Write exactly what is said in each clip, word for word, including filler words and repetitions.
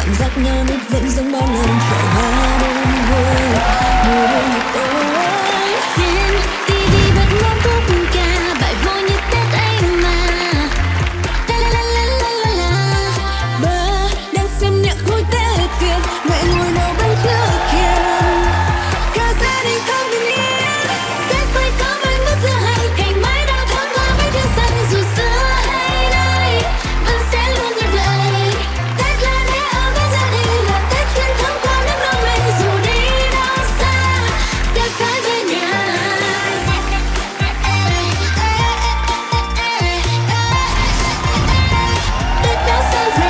cảm giác nhau nít vẫn giống bao lần trải qua đêm vui. Người đêm một tôi trên tivi bật một khúc ca bài vui như Tết ấy mà. La la la la la la la. Ba đang xem nhạc vui Tết Việt, mẹ ngồi nấu bánh trước hiên. Cả gia đình không bình yên. Tết vui có mấy mứt dưa hành, cành mai đào thắm hoa bánh trưng xanh. Dù xưa hay nay vẫn sẽ luôn như vậy. Tết là lễ ở bên gia đình, là Tết truyền thống qua nước non mình. Dù đi đâu xa, Tết phải về nhà. Tết đã sang về.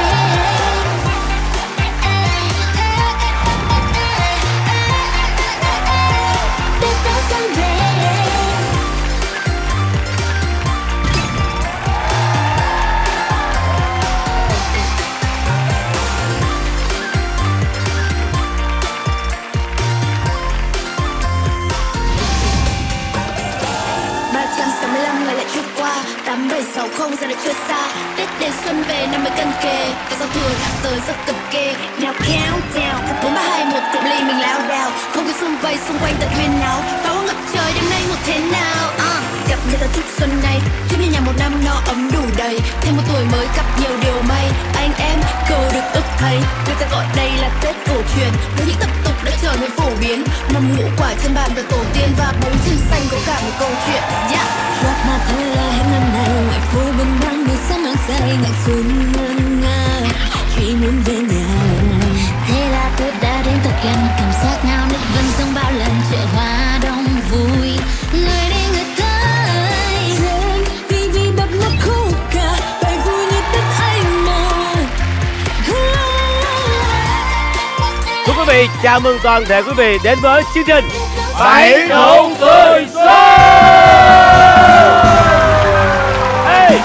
Tết đã sang về. ba trăm sáu mươi lăm ngày lại trôi qua, tám bảy sáu không giờ lại chưa xa. Tết đến xuân về năm mới cận kề, cái giao thừa đã tới rất cận kề. Now countdown, bốn ba hai một cụm ly mình lao đao, không khí xung vầy xung quanh thật huyên náo. Pháo hoa ngập trời đêm nay một thế nào? Uh, gặp người ta chúc xuân này, chúc như nhà một năm no ấm đủ đầy. Thêm một tuổi mới gặp nhiều điều may, anh em cầu được ức thấy. Người ta gọi đây là Tết cổ truyền, với những tập tục đã trở nên phổ biến. Mâm ngũ quả trên bàn và tổ tiên và bánh trưng xanh có cả một câu chuyện. Yeah. Rót mà thế là hết năm nay, ngày phố bên băng người sẽ mang say ngày xuân ngân nga, chỉ muốn về nhà. Thế là Tết đã đến thật gần, cảm giác nào nức vẫn giống bao lần chợ hoa đông vui. Người đi người tới trên vì vì bật một khúc ca bài vui như Tết ấy mà. Thưa quý vị, chào mừng toàn thể quý vị đến với chương trình Bảy Nụ Cười Xuân. Hey!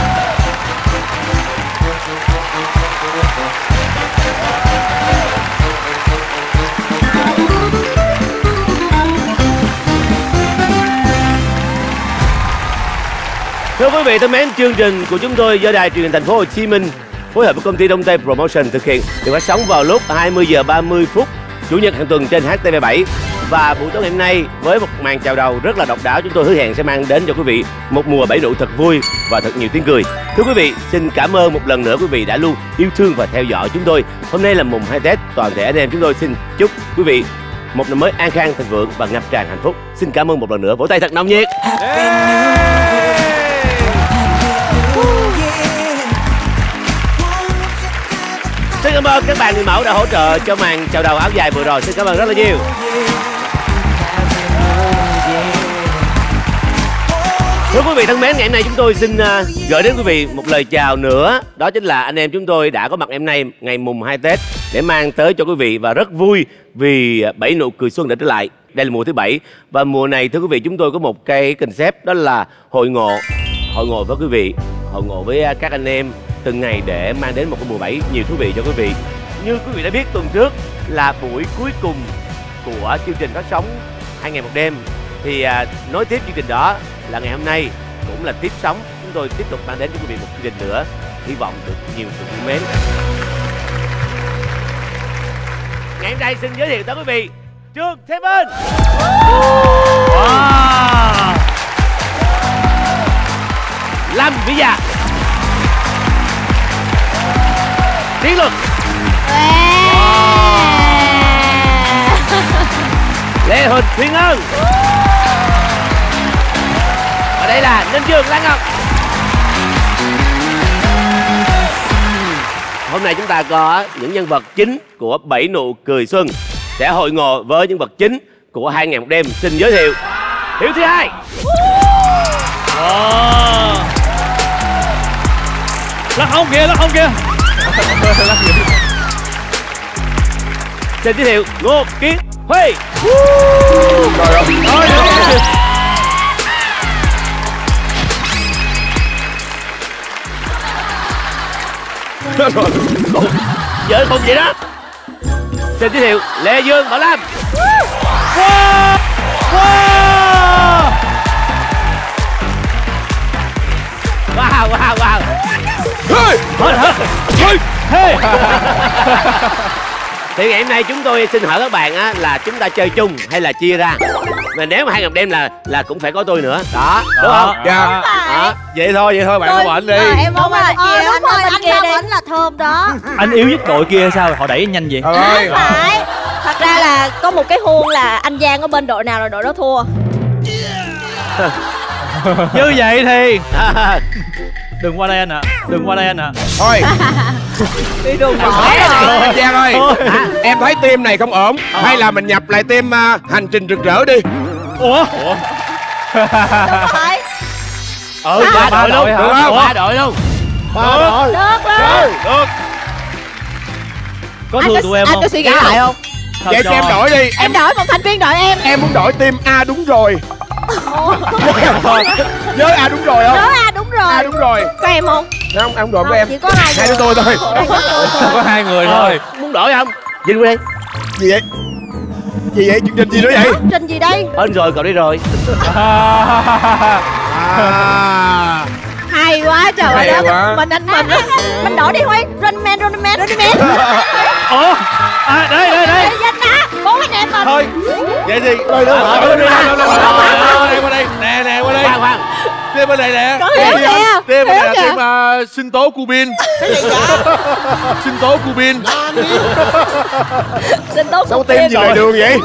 Thưa quý vị thân mến, chương trình của chúng tôi do Đài Truyền hình Thành phố Hồ Chí Minh phối hợp với công ty Đông Tây Promotion thực hiện, được phát sóng vào lúc hai mươi giờ ba mươi phút Chủ nhật hàng tuần trên H T V bảy. Và buổi tối ngày hôm nay với một màn chào đầu rất là độc đáo, chúng tôi hứa hẹn sẽ mang đến cho quý vị một mùa bảy nụ thật vui và thật nhiều tiếng cười. Thưa quý vị, xin cảm ơn một lần nữa quý vị đã luôn yêu thương và theo dõi chúng tôi. Hôm nay là mùng hai Tết, toàn thể anh em chúng tôi xin chúc quý vị một năm mới an khang thịnh vượng và ngập tràn hạnh phúc. Xin cảm ơn một lần nữa, vỗ tay thật nồng nhiệt. Xin cảm ơn các bạn người mẫu đã hỗ trợ cho màn chào đầu áo dài vừa rồi. Xin cảm ơn rất là nhiều. Thưa quý vị thân mến, ngày hôm nay chúng tôi xin uh, gửi đến quý vị một lời chào nữa. Đó chính là anh em chúng tôi đã có mặt ngày hôm nay ngày mùng hai Tết để mang tới cho quý vị, và rất vui vì Bảy Nụ Cười Xuân đã trở lại. Đây là mùa thứ bảy, và mùa này thưa quý vị chúng tôi có một cái concept, đó là hội ngộ. Hội ngộ với quý vị, hội ngộ với các anh em từng ngày để mang đến một cái mùa bảy nhiều thú vị cho quý vị. Như quý vị đã biết, tuần trước là buổi cuối cùng của chương trình phát sóng Hai Ngày Một Đêm, thì à, nối tiếp chương trình đó là ngày hôm nay cũng là tiếp sóng. Chúng tôi tiếp tục mang đến cho quý vị một chương trình nữa, hy vọng được nhiều sự yêu mến. Ngày hôm nay xin giới thiệu tới quý vị Trương Thế Vinh. Wow. Lâm Vĩ Dạ. Tiến Luật. Wow. Lê Huỳnh Thuyên Ân. Và đây là Ninh Dương Lan Ngọc. Hôm nay chúng ta có những nhân vật chính của Bảy Nụ Cười Xuân sẽ hội ngộ với nhân vật chính của Hai Ngày Một Đêm. Xin giới thiệu Hiếu thứ hai. Wow. Lắc hông kìa, lắc hông kìa. Xin giới thiệu Ngô Kiến Huy. Trời ơi. Giỡn không vậy đó. Xin giới thiệu Lê Dương Bảo Lâm. Wow. Wow. Wow wow wow. Hey. Hey. Hey. Thì ngày hôm nay chúng tôi xin hỏi các bạn á là chúng ta chơi chung hay là chia ra. Mà nếu mà hai ngọc đêm là là cũng phải có tôi nữa. Đó, đúng không? Dạ. Đó. Vậy thôi, vậy thôi bạn có bệnh đi. Em không phải Ờ, chia, đúng anh rồi, bên anh kia Cao đi. Bỉnh là thơm đó. Anh yếu nhất đội kia hay sao? Họ đẩy nhanh vậy? Thôi. Không phải. Thật ra là có một cái khuôn là anh Giang ở bên đội nào là đội đó thua. Như vậy thì đừng qua đây anh ạ, đừng qua đây anh ạ. Thôi. Đi đường Em bỏ thấy rồi. này, anh Giang ơi. Em thấy team này không ổn. Hay là mình nhập lại team uh, hành trình rực rỡ đi. Ủa? Phải. Ừ, ba ba đội luôn. hả? Được không? Ba đội luôn. Ba đội. Được luôn. Được. Có Anh thương có, tụi em anh không? có suy nghĩ lại không? Sao Vậy cho- cho em đổi đi. Em đổi một thành viên đội em. Em muốn đổi team A đúng rồi. Nhớ A đúng rồi không? Đó à, đúng rồi. A đúng rồi. Có em không? Không, em đổi Không, với em. chỉ có hai Hai người. đứa tôi thôi. Có hai người Ờ, thôi. Muốn đổi không? Vinh qua đây. Gì vậy? Gì vậy? Chương trình gì nữa vậy? Trình gì đây? Ơn rồi, cậu đi rồi. À. Hay quá trời Hay ơi. quá. Mình anh mình mình đổi đi Huy. Runman, Runman, Runman. Ủa? À, đây, đây, đây. Để danh á. Bốn anh em mình. Thôi. Vậy thì Đổi đi. Đổi đi. đây qua đây. Nè nè qua đây. Khoan, khoan. Team bên này nè. Có Hiếu kìa. Team bên này Hiếu là kìa. team uh, sinh tố Cubin. Sinh tố Cubin. Xin tốt Sao một team team gì ngoài đường vậy?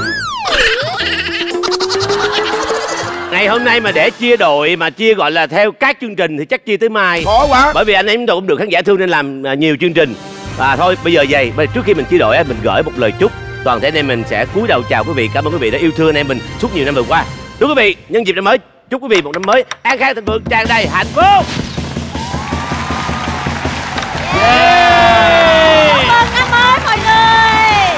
Ngày hôm nay mà để chia đội mà chia gọi là theo các chương trình thì chắc chia tới mai. Khó quá. Bởi vì anh em chúng tôi cũng được khán giả thương nên làm à, nhiều chương trình. Và thôi bây giờ vậy, bây- trước khi mình chia đội á, mình gửi một lời chúc toàn thể anh em mình sẽ cúi đầu chào quý vị. Cảm ơn quý vị đã yêu thương anh em mình suốt nhiều năm vừa qua. Thưa quý vị, nhân dịp năm mới, chúc quý vị một năm mới an khang thịnh vượng, tràn đầy hạnh phúc. Cảm ơn năm mới mọi người.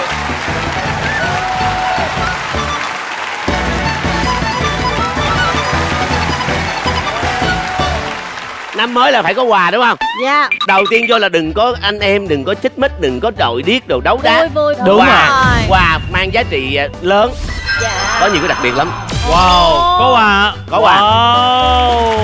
Năm mới là phải có quà đúng không? Dạ. Đầu tiên vô là đừng có anh em, đừng có chích mít, đừng có đội điếc, đồ đấu đá. Vui vui. Đúng quà, rồi. quà mang giá trị à, lớn, Dạ. có nhiều cái đặc biệt lắm. Wow, có quà. Có quà. Wow.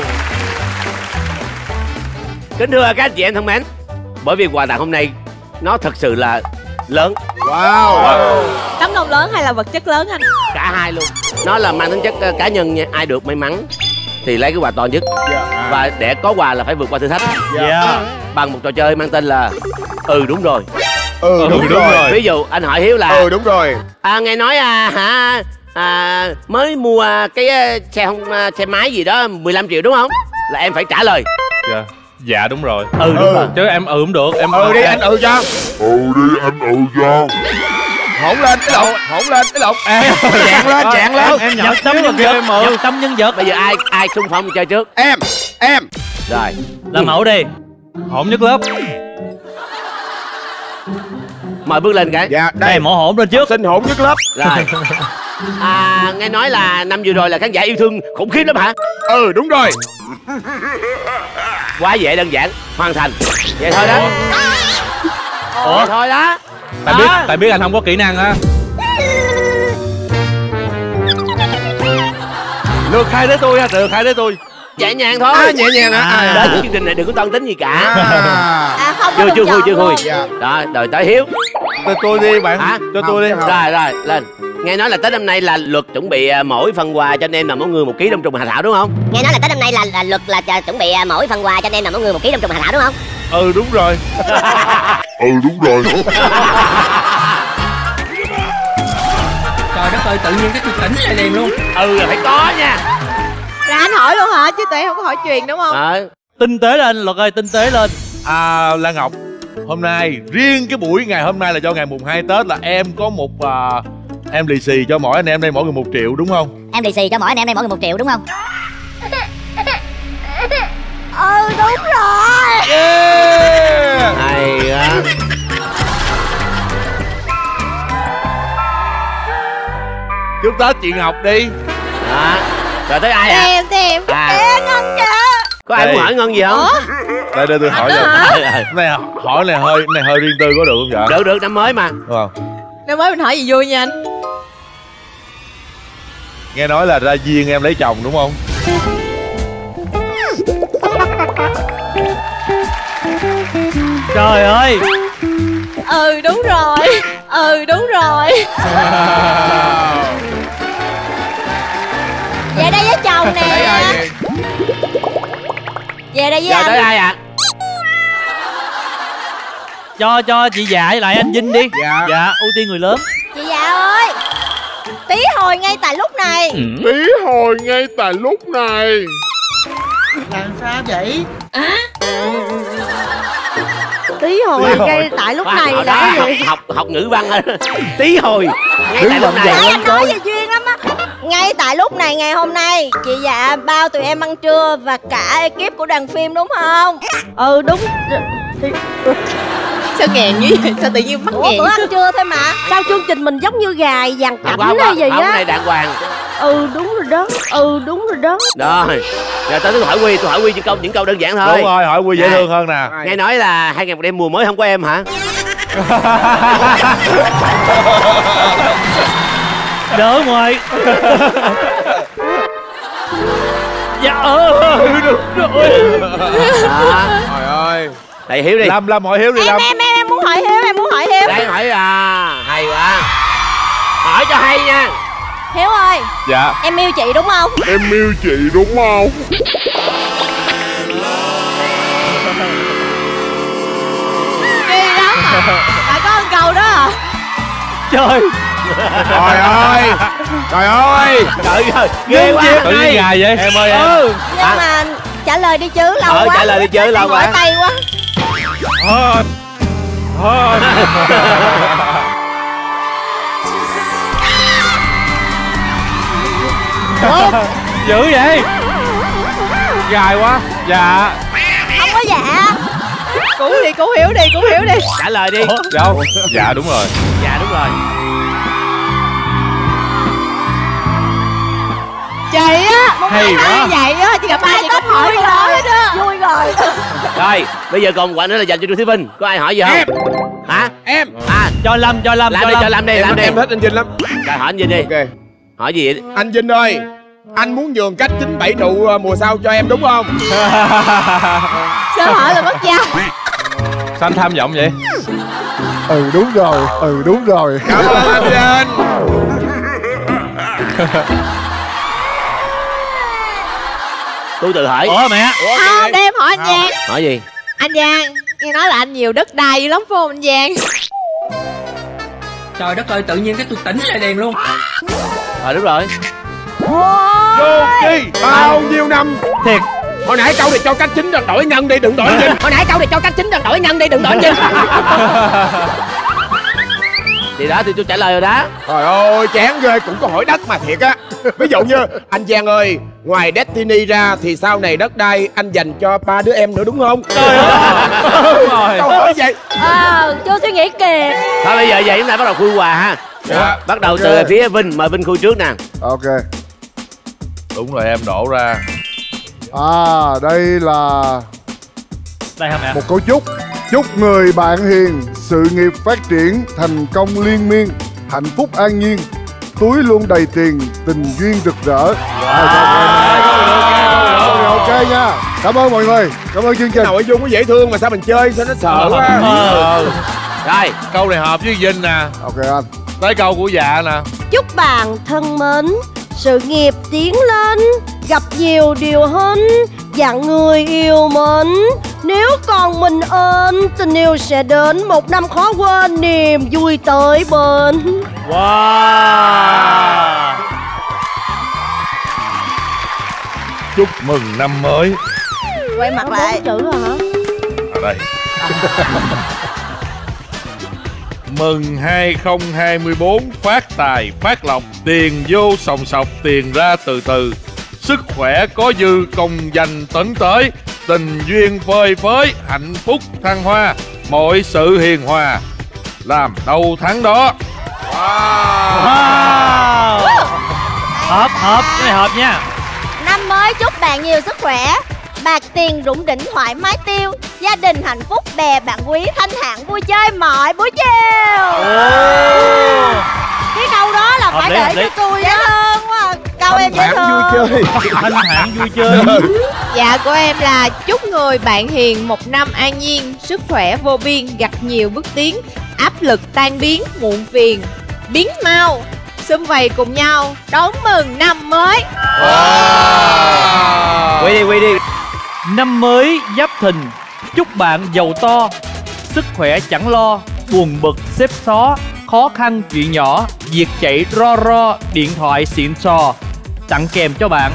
Kính thưa các anh chị em thân mến, bởi vì quà tặng hôm nay nó thật sự là lớn, Wow. Tấm lòng lớn hay là vật chất lớn anh? cả hai luôn. Nó là mang tính chất ờ, cá nhân nha, ai được may mắn thì lấy cái quà to nhất. Và để có quà là phải vượt qua thử thách Dạ. bằng một trò chơi mang tên là ừ đúng rồi. Ừ đúng, đúng rồi. rồi. Ví dụ anh hỏi Hiếu là Ừ đúng rồi. à, nghe nói à, hả à, mới mua cái ờ, xe không ờ, xe máy gì đó mười lăm triệu đúng không? Là em phải trả lời Dạ. Dạ đúng rồi. ừ đúng Ừ. rồi. Chứ em ừ cũng được. Em Ừ đi anh ừ cho. Ừ đi anh ừ cho. Hỗn lên cái lộn. Hỗn lên cái lộn. Chạng lên chạng lên. Em nhập tấm nhân vật. Nhập tấm nhân vật. Bây giờ ai ai xung phong chơi trước? Em. Em. Rồi. Làm mẫu đi. Hổn nhất lớp. Mời bước lên cái. Dạ Đây đây. mẫu hổn lên trước. Xin hỗn nhất lớp. Rồi. À, nghe nói là năm vừa rồi là khán giả yêu thương khủng khiếp lắm hả? Ừ đúng rồi. Quá dễ đơn giản, hoàn thành. Vậy thôi đó. Ủa? Vậy thôi đó. Tại biết tại biết anh không có kỹ năng á. Lượt hai tới tôi ha, lượt hai tới tôi. Nhẹ nhàng thôi. À nhẹ nhàng hả? À. Đến chương trình này đừng có toan tính gì cả. À. À không có Chưa được chưa vui chọn chưa vui. luôn. Dạ. Đó, rồi tới Hiếu. Cho tôi đi bạn. Hả? Cho tôi đi. Rồi rồi, lên. Nghe nói là Tết năm nay là luật chuẩn bị à, mỗi phần quà cho anh em là mỗi người một ký đông trùng hạ thảo đúng không? Nghe nói là Tết năm nay là, là luật là chờ- chuẩn bị à, mỗi phần quà cho anh em là mỗi người một ký đông trùng hạ thảo đúng không? Ừ đúng rồi. Ừ đúng rồi. Trời đất ơi, tự nhiên cái tôi tỉnh lại liền luôn. Ừ là phải có nha. Là anh hỏi luôn hả? Chứ tụi em không có hỏi truyền đúng không? Ờ. Tinh tế lên Luật ơi, tinh tế lên. À Lan Ngọc, hôm nay riêng cái buổi ngày hôm nay là do ngày mùng hai Tết là em có một à, em lì xì cho mỗi anh em đây mỗi người một triệu đúng không? Em lì xì cho mỗi anh em đây mỗi người một triệu đúng không? Ừ đúng rồi. Yeah. Hay quá. Chúc Tết chị Ngọc đi. Đó. Rồi tới ai hả? Em em. À. Em Ngân kìa. Có ai Đây. muốn hỏi Ngân gì không? Đây đây tôi hỏi Anh rồi. hả? Cái này hỏi này hơi cái này hơi riêng tư có được không vậy? Được được, năm mới mà. Đúng không? Nếu mới mình hỏi gì vui nha anh. Nghe nói là ra duyên em lấy chồng đúng không? Trời ơi. Ừ đúng rồi. Ừ đúng rồi. Về đây với chồng nè. Về đây với Giờ anh. tới ai ạ? Cho cho chị Dạ với lại anh Vinh đi. Dạ. Dạ, ưu tiên người lớn. Chị Dạ ơi, tí hồi ngay tại lúc này. Tí hồi ngay tại lúc này. Làm sao vậy? Tí hồi ngay tại lúc này Hồi là đó cái học, gì? học học ngữ văn thôi. Tí hồi ngay tại lúc này. Nãy anh nói về duyên lắm á. Ngay tại lúc này ngày hôm nay, chị Dạ bao tụi em ăn trưa và cả ekip của đoàn phim đúng không? Ừ đúng. Sao ngàn như vậy? Sao tự nhiên mắc Ủa ngàn? bữa ăn trưa thôi mà. Sao chương trình mình giống như gài dàn cảnh Không, hay gì không, á? này đàng hoàng. Ừ đúng rồi đó. Ừ đúng rồi đó. Rồi, giờ tới tôi hỏi Quy, tôi hỏi Quy những câu những câu đơn giản thôi. Đúng rồi, hỏi Quy dễ À. thương hơn nè. Nghe nói là hai ngày một đêm mùa mới không có em hả? Đỡ ngoài. Dạ ơi. Đúng rồi. Đó. Trời ơi. Thầy Hiếu đi. Lâm, Lâm hỏi Hiếu đi Em Lâm. em em em muốn hỏi Hiếu, em muốn hỏi Hiếu. Đây hỏi à, hay quá. Hỏi cho hay nha. Hiếu ơi, Dạ. em yêu chị đúng không? Em yêu chị đúng không? Ghê lắm à. Phải có một câu đó à. Trời. Trời ơi. Trời ơi. Trời ơi, ghê quá. Tự nhiên gài vậy. Em ơi em. Ừ. Nhưng mà trả lời đi chứ, lâu Ờ, quá. trả lời đi chứ, lâu quá. Mỏi tay quá. Thôi. Thôi. Dữ vậy. Dài quá. Dạ. Không có dạ. Cứu đi, cứu Hiếu đi, cứu Hiếu đi. Trả lời đi. Dạ không? Dạ đúng rồi. Dạ đúng rồi. Chị á, một Hay ngày quá. hai vậy á, chị gặp ai chị cũng hỏi câu đó hết á. Vui rồi. Rồi, bây giờ còn một quãng nữa là dành cho Trương Thí Vinh. Có ai hỏi gì không? Em. Hả? Em. À, Cho Lâm, cho Lâm, làm cho đi, Lâm. cho làm đi, làm đi. Em thích anh Vinh lắm. Rồi hỏi anh Vinh đi. Ok. Hỏi gì vậy? Anh Vinh ơi, anh muốn nhường cách chín bảy trụ mùa sau cho em đúng không? Sao hỏi là mất dao? Sao anh tham vọng vậy? Ừ đúng rồi, ừ đúng rồi. Cảm ơn anh Vinh. Tôi tự hỏi. Ủa mẹ. Không, để em hỏi anh Giang. Hỏi gì? Anh Giang, nghe nói là anh nhiều đất đai dữ lắm phải không anh Giang? Trời đất ơi, tự nhiên cái tôi tỉnh lại liền luôn. Rồi đúng rồi. Vô Kỳ, bao nhiêu năm? Thiệt. Hồi nãy câu này cho cách chính rồi đổi nhân đi, đừng đổi nhân. Hồi nãy câu này cho cách chính rồi đổi nhân đi, đừng đổi nhân. Thì đó thì tôi trả lời rồi đó. Trời ơi, chán ghê, cũng có hỏi đất mà thiệt á. Ví dụ như, anh Giang ơi, ngoài Destiny ra thì sau này đất đai anh dành cho ba đứa em nữa đúng không? Trời ơi. Đúng rồi. Câu hỏi vậy. Ờ, chưa suy nghĩ kìa. Thôi bây giờ vậy chúng ta bắt đầu khui quà ha. Dạ. Bắt đầu từ phía Vinh, mời Vinh khui trước nè. Ok. Đúng rồi em đổ ra. À, đây là Đây hả mẹ? một câu chúc. Chúc người bạn hiền, sự nghiệp phát triển, thành công liên miên, hạnh phúc an nhiên, túi luôn đầy tiền, tình duyên rực rỡ. Ok nha. Cảm ơn mọi người. Cảm ơn chương trình. Nội dung nó dễ thương mà sao mình chơi sao nó sợ quá. Ờ. Rồi, Câu này hợp với Vinh nè. Ok anh. Tới câu của Dạ nè. Chúc bạn thân mến, sự nghiệp tiến lên, gặp nhiều điều hên, dặn người yêu mến. Nếu còn mình ơn, tình yêu sẽ đến, một năm khó quên, niềm vui tới bên. Wow. Chúc mừng năm mới. Quay mặt lại. Chữ hả? Ở đây. Mừng hai không hai bốn, phát tài phát lộc, tiền vô sòng sọc, tiền ra từ từ, sức khỏe có dư, công danh tấn tới, tình duyên phơi phới, hạnh phúc thăng hoa, mọi sự hiền hòa, làm đâu tháng đó. Wow. Hợp, hợp, cái này hợp nha. Năm mới chúc bạn nhiều sức khỏe, bạc tiền rủng rỉnh thoải mái tiêu, gia đình hạnh phúc, bè bạn quý thanh thản vui chơi mọi buổi chiều. Ồ. Cái câu đó là Hợp phải lý, để hợp lý. cho tôi dễ thương quá. Câu Sao em dễ thương? Vui chơi. Thanh thản vui chơi. Dạ của em là chúc người bạn hiền một năm an nhiên, sức khỏe vô biên, gặp nhiều bước tiến, áp lực tan biến, muộn phiền biến mau, sum vầy cùng nhau đón mừng năm mới. Wow. Quy đi, quy đi. Năm mới Giáp Thìn, chúc bạn giàu to, sức khỏe chẳng lo, buồn bực xếp xó, khó khăn chuyện nhỏ, việc chạy ro ro, điện thoại xịn sò, tặng kèm cho bạn.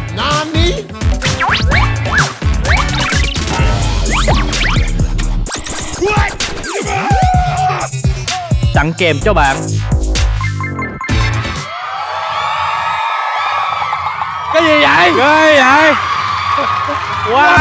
Tặng kèm cho bạn. Cái gì vậy? Ghê vậy? Wow.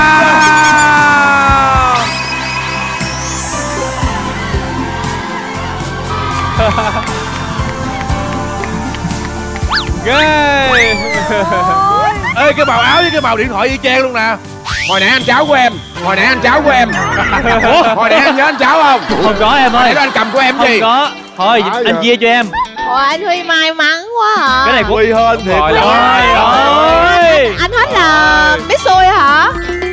Ghê. Ê, cái màu áo với cái màu điện thoại y chang luôn nè. Hồi nãy anh cháu của em, hồi nãy anh cháu của em. Hồi nãy anh nhớ anh cháu không? Không có em Hồi ơi. nãy đó anh cầm của em Không gì? có. Thôi Phải anh vậy? chia cho em. Ôi anh Huy may mắn quá hả? Cái này của Quy hên thiệt. Trời luôn. ơi ơi. Anh hết là biết xui hả?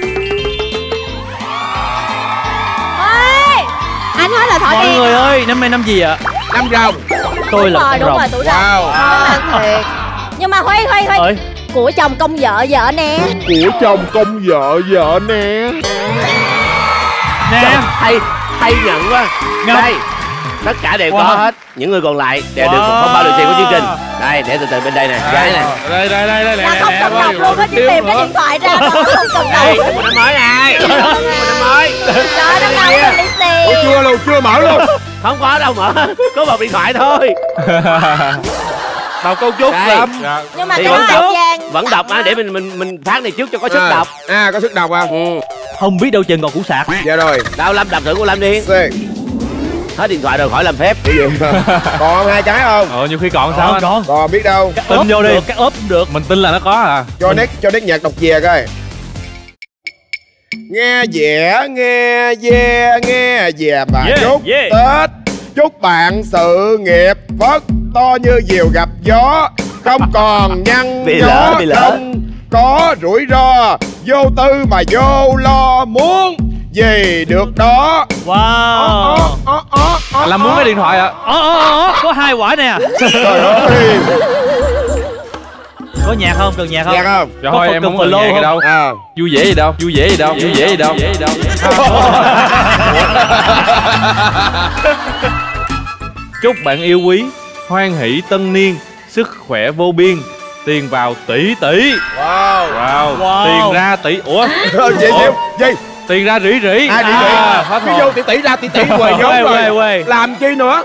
Ê, anh hết là thỏ Mọi đen. người ơi, năm nay năm gì ạ? Năm rồng. Tôi là Rồi con đúng rồng. rồi, tuổi rồng. Wow. Anh thiệt. Nhưng mà Huy Huy Huy Ơi, của chồng công vợ vợ nè. Của chồng công vợ vợ nè. nè. Hay, hay nhận quá. Ngọc. Đây, tất cả đều Wow. có hết. Những người còn lại đều được Wow. một phong bao lì xì của chương trình. Đây, để từ từ bên đây nè, gái nè. Đây đây đây đây Là nè không nè. cần đọc luôn á, chỉ tìm cái điện thoại ra thôi, không cần Đây, đọc. một năm mới này. Một năm mới. Trời năm nào cũng lì Ủa xì. chưa luôn, chưa mở luôn. Không có đâu mở, có một điện thoại thôi. Đọc câu chúc Đây. lắm. Nhưng mà Thì cái vẫn đó đọc. anh Giang Vẫn đọc á, để mình mình mình phát này trước cho có sức À. đọc. À, có sức đọc à? Ừ. Không biết đâu chừng còn củ sạc. Dạ rồi. Đâu Lâm đọc thử của Lâm đi. Xê. Hết điện thoại rồi khỏi làm phép. Cái gì? Còn hai cái không? Ờ, nhiều khi còn sao Sao anh? con? Còn biết đâu. Cắt Tin ốp vô đi. được, cắt ốp cũng được. Mình tin là nó có à. Cho nét cho nét nhạc đọc về coi. Nghe vẻ, nghe ve, nghe về bà Yeah, chúc yeah. Tết. Chúc bạn sự nghiệp phất to như diều gặp gió, không còn nhăn Bị nhó, lỡ, bị lỡ. không có rủi ro, vô tư mà vô lo, muốn gì được đó. Wow. Ó, ó, ó, ó, Làm muốn ó. cái điện thoại à? Ồ, ồ, ồ, có hai quả nè. Trời ơi. Có nhạc không? Cần nhạc không? Nhạc không? Dạ Có thôi phần em cần không cần flow nhạc gì không? đâu. À. Vui vẻ gì đâu, vui vẻ gì đâu, vui vẻ gì đâu. Chúc bạn yêu quý hoan hỷ tân niên, sức khỏe vô biên, tiền vào tỷ tỷ. Wow. Wow, Wow. tiền ra tỷ. Ủa, Gì gì gì? tiền ra rỉ rỉ. À, đi đi. phát Cứ hồn. vô tỷ tỷ ra tỷ tỷ quề Quê, nhóm quê, rồi. quê. Làm chi nữa?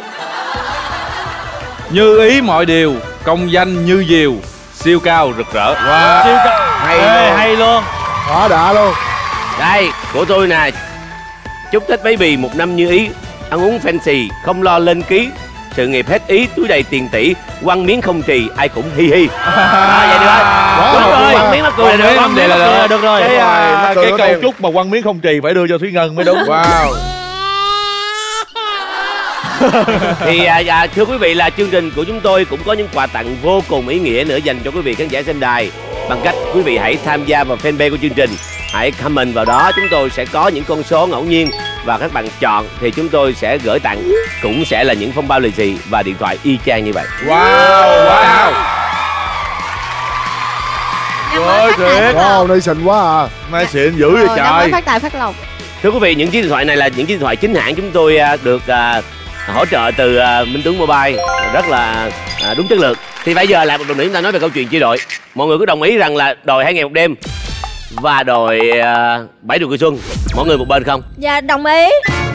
Như ý mọi điều, công danh như diều, siêu cao rực rỡ. Wow. Siêu cao. Hay Ê, luôn. hay luôn. Quá đã luôn. Đây, của tôi nè. Chúc Tết Baby một năm như ý, ăn uống fancy, không lo lên ký, sự nghiệp hết ý, túi đầy tiền tỷ, quăng miếng không trì, ai cũng hi hi. Đó, vậy được rồi. Quá Đúng hợp rồi, luôn quăng à. miếng mắc cười là được. Quăng Quăng miếng miếng mắc mắc cười cười Được rồi. Cái, à, Rồi, cái mắc câu cười chúc mà quăng miếng không trì phải đưa cho Thúy Ngân mới đúng. Wow. Thì à, à, thưa quý vị, là chương trình của chúng tôi cũng có những quà tặng vô cùng ý nghĩa nữa dành cho quý vị khán giả xem đài, bằng cách quý vị hãy tham gia vào fanpage của chương trình, hãy comment vào đó, chúng tôi sẽ có những con số ngẫu nhiên và các bạn chọn thì chúng tôi sẽ gửi tặng, cũng sẽ là những phong bao lì xì và điện thoại y chang như vậy. Wow. Wow. Năm mới phát tài phát Wow, lộc. nay xịn quá à. Mai xịn dữ vậy Ờ, năm mới trời. phát tài phát lộc. Thưa quý vị, những chiếc điện thoại này là những chiếc điện thoại chính hãng chúng tôi à, được à, hỗ trợ từ à, Minh Tuấn Mobile, rất là à, đúng chất lượng. Thì bây giờ là một lần nữa chúng ta nói về câu chuyện chia đội. Mọi người có đồng ý rằng là đòi hai ngày một đêm và đòi à, bảy nụ cười xuân, mọi người một bên không? Dạ đồng ý.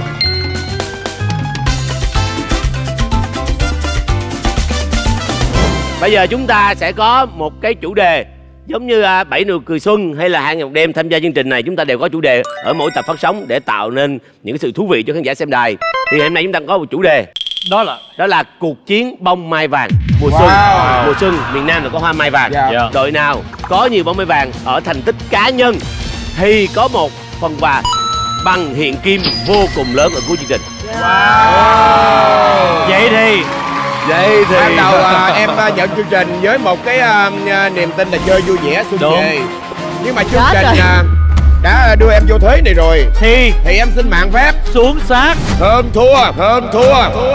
Bây giờ chúng ta sẽ có một cái chủ đề giống như à, bảy nụ cười xuân hay là hai ngày một đêm. Tham gia chương trình này chúng ta đều có chủ đề ở mỗi tập phát sóng để tạo nên những cái sự thú vị cho khán giả xem đài. Thì hôm nay chúng ta có một chủ đề, Đó là đó là cuộc chiến bông mai vàng mùa xuân. Wow. Mùa xuân miền Nam là có hoa mai vàng. Dạ. Dạ. Đội nào có nhiều bông mai vàng ở thành tích cá nhân thì có một phần quà bằng hiện kim vô cùng lớn ở cuối chương trình. Vậy thì Vậy thì ban đầu à, em à, nhận chương trình với một cái à, niềm tin là chơi vui vẻ xuân về, nhưng mà chương trình à, đã đưa em vô thế này rồi thì thì em xin mạng phép xuống xác. thơm thua, thơm thua.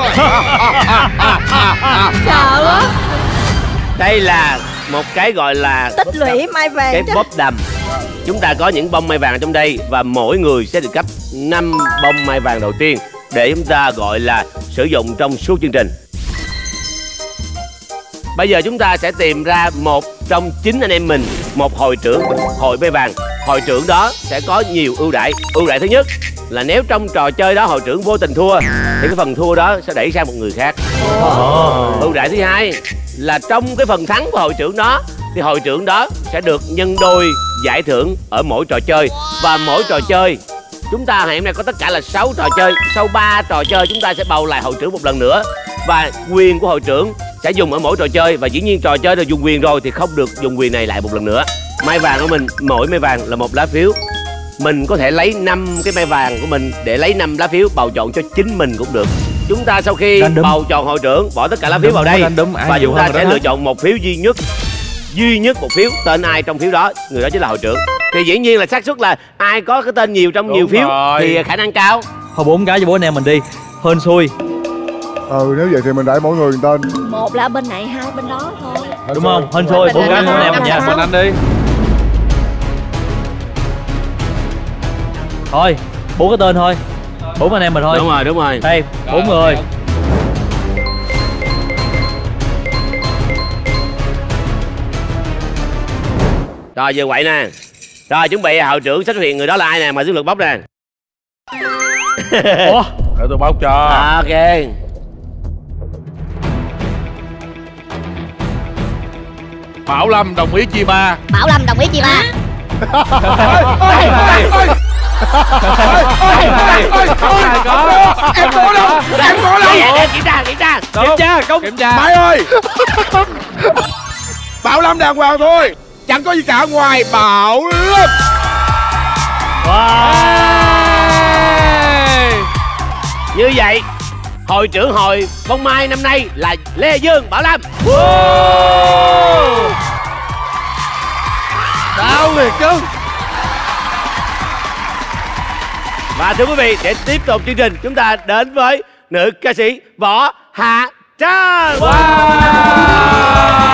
Sợ quá. Đây là một cái gọi là Tích lũy mai vàng cái chứ. bóp đầm. Chúng ta có những bông mai vàng trong đây và mỗi người sẽ được cấp năm bông mai vàng đầu tiên để chúng ta gọi là sử dụng trong suốt chương trình. Bây giờ chúng ta sẽ tìm ra một trong chính anh em mình, một hội trưởng hội mai vàng. Hội trưởng đó sẽ có nhiều ưu đãi. Ưu đãi thứ nhất là nếu trong trò chơi đó hội trưởng vô tình thua thì cái phần thua đó sẽ đẩy sang một người khác. Oh. Ưu đãi thứ hai là trong cái phần thắng của hội trưởng đó thì hội trưởng đó sẽ được nhân đôi giải thưởng ở mỗi trò chơi. Và mỗi trò chơi chúng ta ngày hôm nay có tất cả là sáu trò chơi. Sau ba trò chơi chúng ta sẽ bầu lại hội trưởng một lần nữa. Và quyền của hội trưởng sẽ dùng ở mỗi trò chơi. Và dĩ nhiên trò chơi được dùng quyền rồi thì không được dùng quyền này lại một lần nữa. Mai vàng của mình, mỗi mai vàng là một lá phiếu. Mình có thể lấy năm cái mai vàng của mình để lấy năm lá phiếu bầu chọn cho chính mình cũng được. Chúng ta sau khi bầu chọn hội trưởng bỏ tất cả lá phiếu vào đây và chúng ta sẽ lựa chọn một phiếu duy nhất. Duy nhất một phiếu, tên ai trong phiếu đó người đó chính là hội trưởng. Thì dĩ nhiên là xác suất là ai có cái tên nhiều trong Đúng nhiều phiếu rồi. Thì khả năng cao. Thôi bốn cái cho bố anh em mình đi, hên xui. Ừ, nếu vậy thì mình đẩy mỗi người một tên. Một là bên này, hai bên đó thôi. Đúng không? Hên xui, bốn cái anh em mình nha. Mình anh đi. Thôi, bốn cái tên thôi. Bốn anh em mình thôi. Đúng rồi, đúng rồi. Đây, bốn người. Rồi giờ quậy nè. Rồi chuẩn bị hội trưởng sẽ xuất hiện, người đó là ai nè, mời Dương Lực bóc nè. Ủa? Để tôi bóc cho. À, ok. Bảo Lâm đồng ý chia ba. Bảo Lâm đồng ý chia ba. Em có đâu, em có đâu. Em kiểm tra, kiểm tra. Kiểm tra, công kiểm tra. Mai ơi, Bảo Lâm đàng hoàng thôi, chẳng có gì cả ngoài Bảo Lâm. Wow. Như vậy hội trưởng hội bông mai năm nay là Lê Dương Bảo Lâm. Đau liệt chứ. Và thưa quý vị, để tiếp tục chương trình chúng ta đến với nữ ca sĩ Võ Hạ Trân. Wow.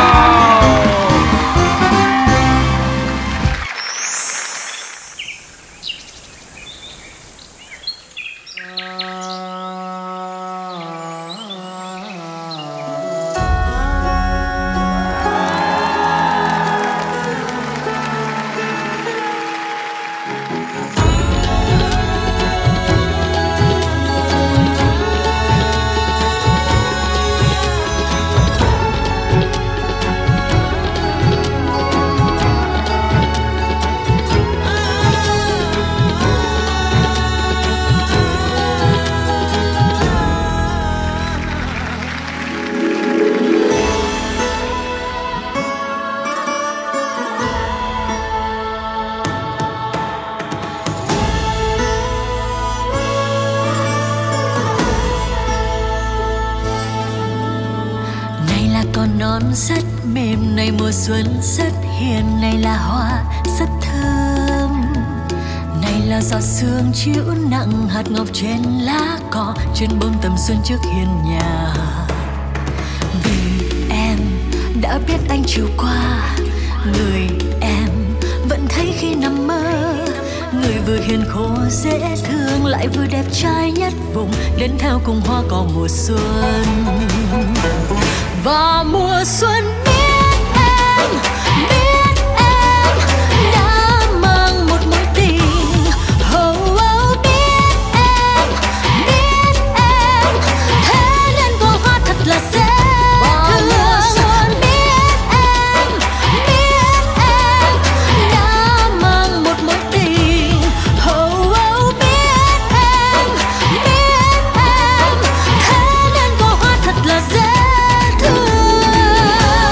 rất mềm, này mùa xuân rất hiền, này là hoa rất thơm, này là giọt sương chịu nặng hạt ngọc trên lá cỏ, trên bông tầm xuân trước hiên nhà. Vì em đã biết anh chiều qua, người em vẫn thấy khi nằm mơ, người vừa hiền khô dễ thương lại vừa đẹp trai nhất vùng, đến theo cùng hoa cỏ mùa xuân. Và mùa xuân biết em, biết em đã mang một mối tình. Oh, oh, biết em, biết em, thế nên cô hoa thật là dễ thương. Biết em, biết em đã mang một mối tình. Oh, oh, biết em, biết em, thế nên cô hoa thật là dễ thương.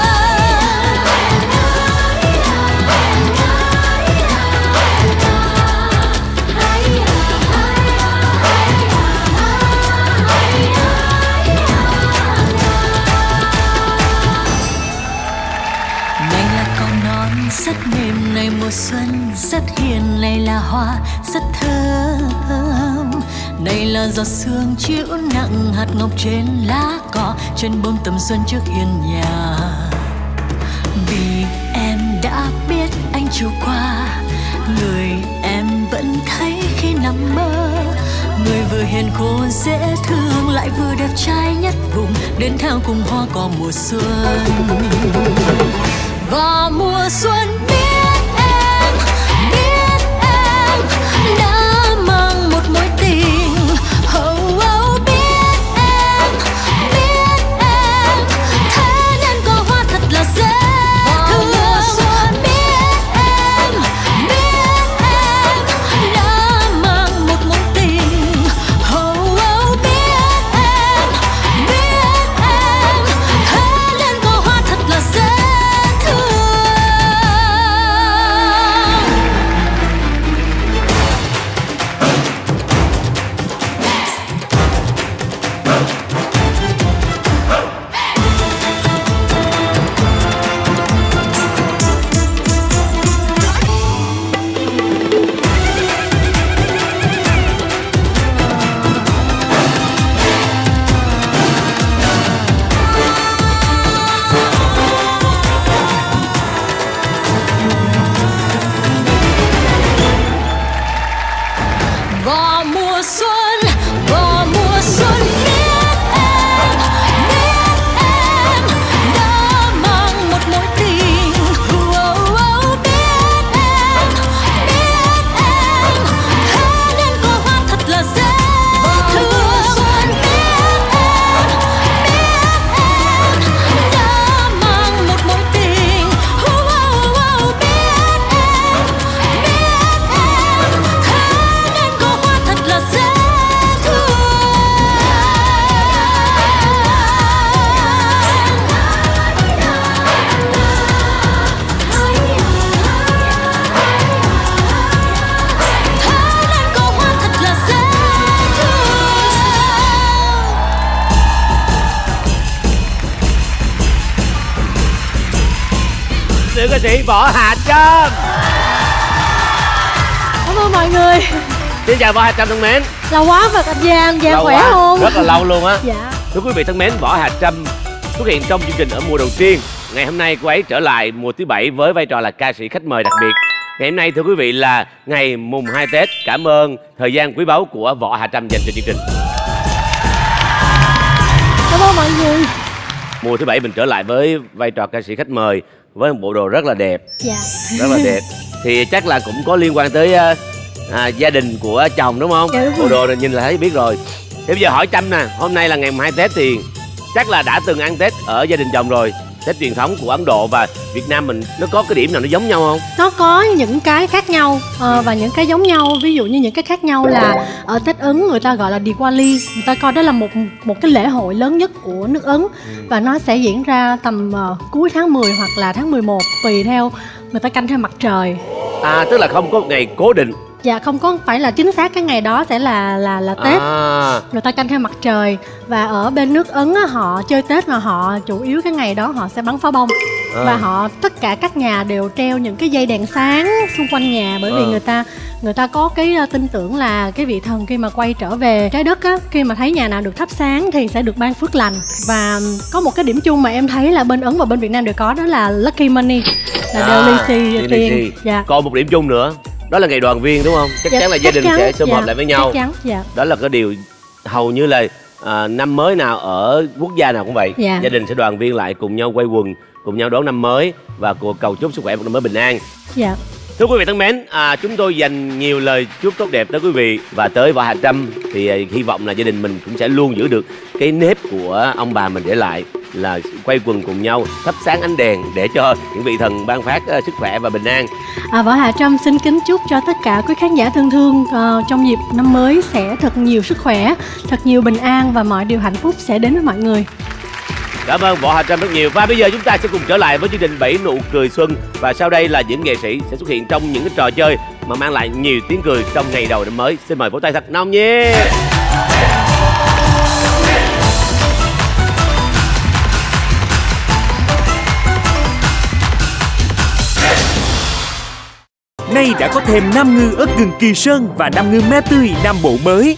hoa rất thơm. Này là giọt sương chịu nặng hạt ngọc trên lá cỏ, trên bông tầm xuân trước hiên nhà. Vì em đã biết anh chiều qua, người em vẫn thấy khi nằm mơ. Người vừa hiền khô dễ thương, lại vừa đẹp trai nhất vùng, đến theo cùng hoa cỏ mùa xuân. Và mùa xuân biết em, biết em đã mang một mối tình. Oh, oh, biết em, biết em, thế nên có hoa thật là dễ thương. Biết em, biết em đã mang một mối tình. Oh, oh, biết em, biết em, thế nên có hoa thật là dễ thương. Vào mùa xuân, vào mùa xuân biết em, biết em đã mang một mối tình. Oh, oh, biết em, biết em, thế nên có hoa thật là dễ thương. Biết em, biết em đã mang một mối tình. Oh, oh, oh, biết em, biết em, thế nên có hoa thật là dễ thương. Thế nên có hoa thật là dễ Nữ ca sĩ Võ Hà Trâm. Cảm ơn mọi người. Xin chào Võ Hà Trâm thân mến. Lâu quá và anh Giang, Giang Lâu khỏe quá, không? rất là lâu luôn á. Dạ. Thưa quý vị thân mến, Võ Hà Trâm xuất hiện trong chương trình ở mùa đầu tiên. Ngày hôm nay cô ấy trở lại mùa thứ bảy với vai trò là ca sĩ khách mời đặc biệt. Ngày hôm nay thưa quý vị là ngày mùng hai Tết. Cảm ơn thời gian quý báu của Võ Hà Trâm dành cho chương trình. Cảm ơn mọi người. Mùa thứ bảy mình trở lại với vai trò ca sĩ khách mời với một bộ đồ rất là đẹp, Dạ. rất là đẹp. Thì chắc là cũng có liên quan tới à, à, gia đình của chồng đúng không? Dạ, đúng Bộ rồi. đồ này nhìn là thấy biết rồi. Thế bây giờ hỏi Trâm nè, hôm nay là ngày mùng hai Tết thì chắc là đã từng ăn Tết ở gia đình chồng rồi. Tết truyền thống của Ấn Độ và Việt Nam mình nó có cái điểm nào nó giống nhau không? Nó có những cái khác nhau ờ, và những cái giống nhau. Ví dụ như những cái khác nhau là ở Tết Ấn người ta gọi là Diwali. Người ta coi đó là một một cái lễ hội lớn nhất của nước Ấn. Và nó sẽ diễn ra tầm ờ, cuối tháng mười hoặc là tháng mười một, tùy theo người ta canh theo mặt trời. À, tức là không có một ngày cố định. Dạ, không có phải là chính xác cái ngày đó sẽ là là là Tết. À. Người ta canh theo mặt trời. Và ở bên nước Ấn á, họ chơi Tết mà họ chủ yếu cái ngày đó họ sẽ bắn pháo bông. À. Và họ tất cả các nhà đều treo những cái dây đèn sáng xung quanh nhà. Bởi vì À. người ta người ta có cái uh, tin tưởng là cái vị thần khi mà quay trở về trái đất á, khi mà thấy nhà nào được thắp sáng thì sẽ được ban phước lành. Và có một cái điểm chung mà em thấy là bên Ấn và bên Việt Nam đều có, đó là lucky money, là đều lì xì lì tiền. xì. Dạ. Còn một điểm chung nữa, đó là ngày đoàn viên đúng không? Chắc Dạ, chắn là gia chắc đình chắn, sẽ sum dạ, họp lại với nhau. chắc chắn, dạ. Đó là cái điều hầu như là à, năm mới nào ở quốc gia nào cũng vậy. Dạ. Gia đình sẽ đoàn viên lại cùng nhau quay quần, cùng nhau đón năm mới và cầu chúc sức khỏe một năm mới bình an. Dạ. Thưa quý vị thân mến, à, chúng tôi dành nhiều lời chúc tốt đẹp tới quý vị và tới Võ Hà Trâm. Thì à, hy vọng là gia đình mình cũng sẽ luôn giữ được cái nếp của ông bà mình để lại, là quay quần cùng nhau thắp sáng ánh đèn để cho những vị thần ban phát uh, sức khỏe và bình an. À, Võ Hà Trâm xin kính chúc cho tất cả quý khán giả thân thương uh, trong dịp năm mới sẽ thật nhiều sức khỏe, thật nhiều bình an và mọi điều hạnh phúc sẽ đến với mọi người. Cảm ơn Võ Hà Trâm rất nhiều. Và bây giờ chúng ta sẽ cùng trở lại với chương trình Bảy Nụ Cười Xuân. Và sau đây là những nghệ sĩ sẽ xuất hiện trong những cái trò chơi mà mang lại nhiều tiếng cười trong ngày đầu năm mới. Xin mời vỗ tay thật nồng nhiệt. nay đã có thêm Nam Ngư ớt gừng Kỳ Sơn và Nam Ngư me tươi Nam Bộ mới.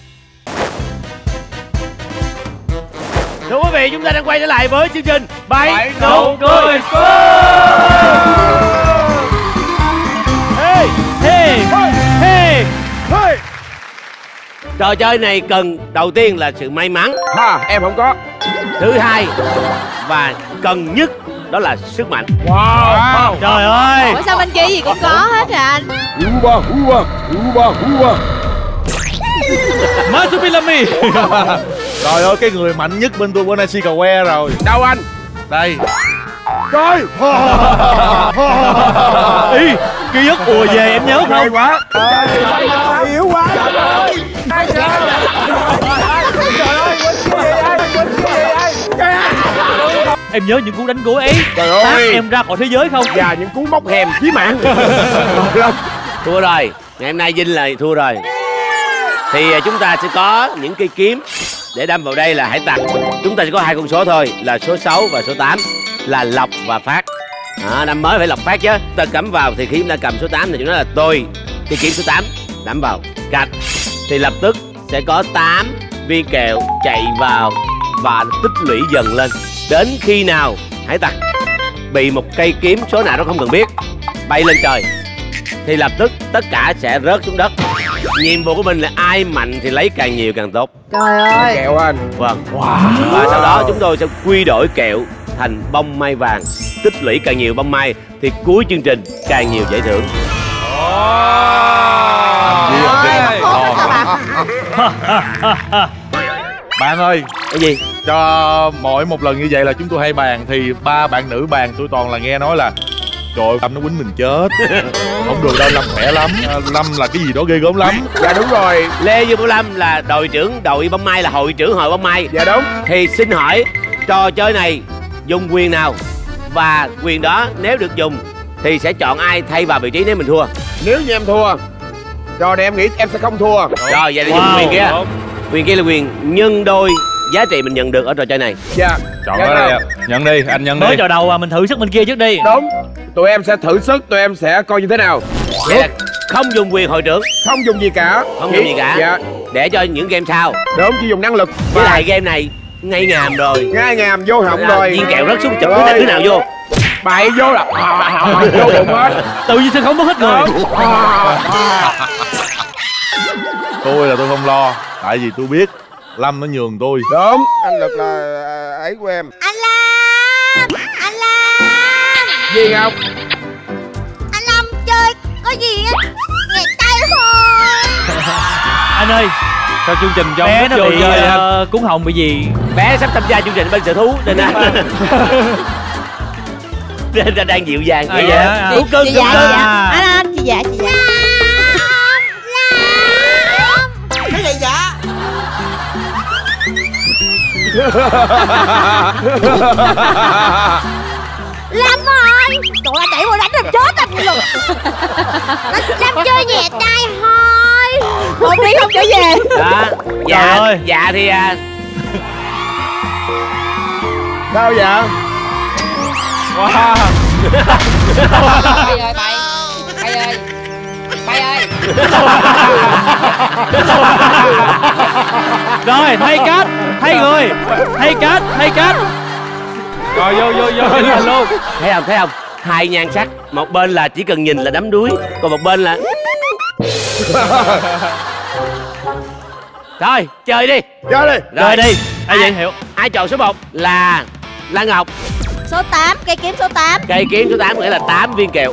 Thưa quý vị, chúng ta đang quay trở lại với chương trình Bảy Nụ Cười Hey, hey, hey, hey. Trò chơi này cần đầu tiên là sự may mắn. Ha, em không có. Thứ hai và cần nhất đó là sức mạnh. Wow, wow. Trời ơi. Ủa sao bên kia gì cũng có hết rồi anh? Uba, uba, uba, uba. Masupilami. Trời ơi, cái người mạnh nhất bên tôi bữa nay si cà que rồi. Đâu anh? Đây. Trời. Ý, ký ức ùa về em nhớ không? Quá. Yếu quá. Em nhớ những cú đánh gối ấy. Trời ơi. Tát em ra khỏi thế giới không? Và những cú móc hèm chí mạng. Thua rồi. Ngày hôm nay Vinh là thua rồi. Thì chúng ta sẽ có những cây kiếm để đâm vào đây là hải tặc. Chúng ta sẽ có hai con số thôi, là số sáu và số tám, là Lộc và Phát. À, năm mới phải Lộc Phát chứ. Ta cắm vào thì khi chúng ta cầm số tám thì chúng nói là tôi cây kiếm số tám đâm vào cạch thì lập tức sẽ có tám viên kẹo chạy vào và tích lũy dần lên. Đến khi nào hải tặc bị một cây kiếm số nào đó không cần biết bay lên trời thì lập tức tất cả sẽ rớt xuống đất. Nhiệm vụ của mình là ai mạnh thì lấy càng nhiều càng tốt. Trời ơi. Kẹo anh. Vâng. Wow. Và sau đó chúng tôi sẽ quy đổi kẹo thành bông mai vàng. Tích lũy càng nhiều bông mai thì cuối chương trình càng nhiều giải thưởng. Bạn ơi. Cái gì? Cho mỗi một lần như vậy là chúng tôi hay bàn thì ba bạn nữ bàn tôi toàn là nghe nói là trời ơi, Lâm nó quýnh mình chết. Không được đâu, Lâm khỏe lắm. Lâm là cái gì đó ghê gớm lắm. Dạ đúng rồi. Lê Dương Bảo Lâm là đội trưởng đội bông mai, là hội trưởng hội bông mai. Dạ đúng. Thì xin hỏi trò chơi này dùng quyền nào? Và quyền đó nếu được dùng thì sẽ chọn ai thay vào vị trí nếu mình thua? Nếu như em thua, trò này em nghĩ em sẽ không thua. Rồi vậy là Wow. dùng quyền kia. Quyền kia là quyền nhân đôi giá trị mình nhận được ở trò chơi này. Dạ. Chọn Dạ ở đây nào. à. Nhận đi, anh nhận đi. Mới trò đầu à, mình thử sức bên kia trước đi. Đúng. Tụi em sẽ thử sức, tụi em sẽ coi như thế nào. Vậy là không dùng quyền hội trưởng, Không dùng gì cả. không dùng gì cả. Dạ. Để cho những game sau. Đúng, chỉ dùng năng lực. Với lại game này ngay ngàm rồi. Ngay ngàm vô họng À, rồi. viên kẹo rớt xuống chụp Rồi. đứa nào vô. Bậy vô là vô bụng hết. Tự nhiên sân khấu mất hết người. Tôi là tôi không lo. Tại vì tôi biết Lâm nó nhường tôi. Đúng. Anh Lực là à, ấy của em. Anh Lâm, anh Lâm, Gì Ngọc? anh Lâm chơi có gì á, nghẹt tay thôi. Anh ơi, Sao chương trình cho bé nó vô bị chơi anh? uh, cuốn họng bị gì? Bé sắp tham gia chương trình bên sở thú nên là nên là đang dịu dàng. À, dạ. Thú cưng, Chị thú dạ, cưng. chị dạ. Anh anh, chị dạ, chị dạ. Cái gì vậy? Lâm ơi, trời ơi, đẩy qua đánh làm chết anh luôn. Lâm chơi nhẹ tay thôi. Không đi không trở về. Đó. Dạ, ơi. dạ thì à, Sao vậy? Wow. Bay ơi, bay. Bay ơi. Bay ơi. Rồi, thay cách, thay người, thay cách, thay cách. Rồi vô vô vô vô luôn. thấy không, thấy không? Hai nhan sắc, một bên là chỉ cần nhìn là đắm đuối, còn một bên là thôi chơi đi. Chơi đi. Rồi đi. Ai vậy hiểu? Ai chọn số một là Lan Ngọc. Số tám, cây kiếm số tám. Cây kiếm số tám nghĩa là tám viên kẹo.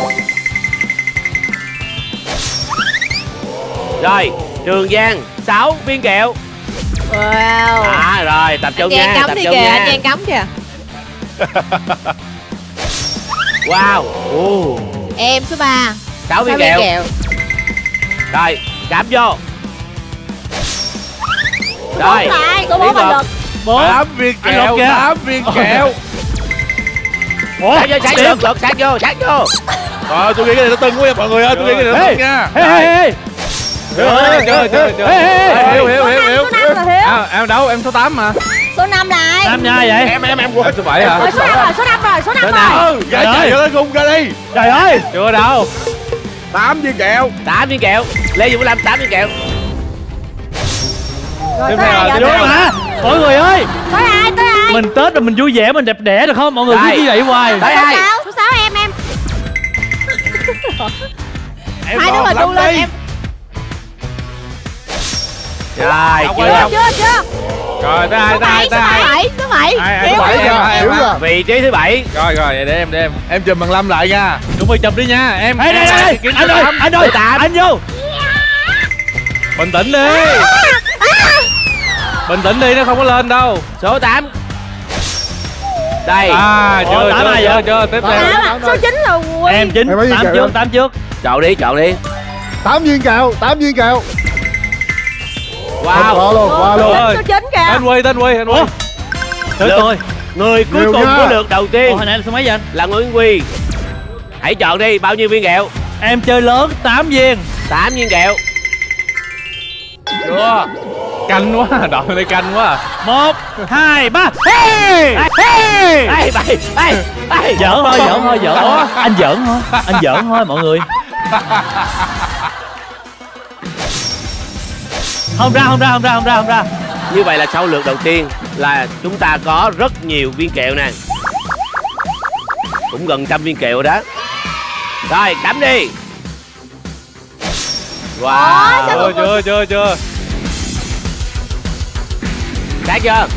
Rồi, Trường Giang sáu viên kẹo. Wow. À rồi, tập trung Anh nha, Giang cắm tập đi trung kìa, nha. anh Giang cắm kìa. Wow. Ồ. Em số ba. sáu viên kẹo. Rồi, cắm vô. Rồi. Lại, có bốn tiếp bằng tục. lực. Bốn. Tám viên Anh kẹo, Lộc kìa. tám viên kẹo. Ủa, Sát vô, sát vô, lượt sát vô, sát vô. Rồi tôi nghĩ cái này nó tưng quá mọi người ơi, tôi nghĩ cái này nó tưng nha. Ê, ê, ê. Chơi chơi chơi chơi. Ê, ê, Hiểu hiểu hiểu hiểu. Số năm là Hiếu. À, em đâu, em số tám mà. Số năm lại. Năm nha vậy? Em em em quên số bảy hả? Rồi, số năm rồi, số năm rồi, số năm Số rồi. năm. Ừ, dạ Trời chạy ơi. cho nó gung ra đi. Trời ơi. Chưa đâu. Tám viên kẹo. Tám viên kẹo. Lê Dung làm tám viên kẹo. Rồi Tiếp tới theo ai là vậy? đúng mà. Mọi người ơi, Tới ai? Tới ai? mình Tết rồi mình vui vẻ, mình đẹp đẽ được không? Mọi người cứ Đây. như vậy hoài. Tới ai? Số sáu em em. Em Hai đứa còn mà lắm đu lên đi. em. Rồi, Đâu chưa. quay Chưa chưa. Rồi tới ai, tới ai, tới ai. Bảy, thứ bảy. Ai, ai, Hiếu. thứ bảy Bảy em, chưa? em, Hiểu em. chưa? Vị trí thứ bảy. Rồi rồi, để em, để em. Em chùm bằng Lâm lại nha. Đúng rồi, chụp đi nha em. Ê, đây, đây, đây. Anh ơi, anh ơi, anh vô. Bình tĩnh đi. Bình tĩnh đi, nó không có lên đâu. Số tám. Đây. À, Ủa, chưa, tám chưa, ai chưa, vậy? chưa, tiếp theo. Tám à, số chín rồi. Em chín, Em mấy viên tám kẹo trước, đó? tám trước. Chọn đi, chọn đi. Tám viên kẹo, tám viên kẹo. Wow. Qua luôn, qua luôn. Ôi. Số chín kìa. Tên Quy, tên Quy, tên Quy. Ủa? Tới Được. tôi. Người cuối Nhiều cùng nha. của lượt đầu tiên Ủa, hồi nãy là số mấy vậy anh? là Nguyễn Quy. Hãy chọn đi, bao nhiêu viên kẹo? Em chơi lớn, tám viên. Tám viên kẹo. Chưa. Canh quá, đội này canh quá. Một, hai, ba. Hey! Hey! Ê, bày, ê, ê. Giỡn thôi, giỡn thôi, giỡn thôi. Anh giỡn thôi, anh giỡn thôi mọi người. Không ra, không ra, không ra, không ra, không ra. Như vậy là sau lượt đầu tiên là chúng ta có rất nhiều viên kẹo nè. Cũng gần trăm viên kẹo đó. Rồi, cắm đi. Wow. Chưa, chưa, chưa, chưa. Sáng chưa?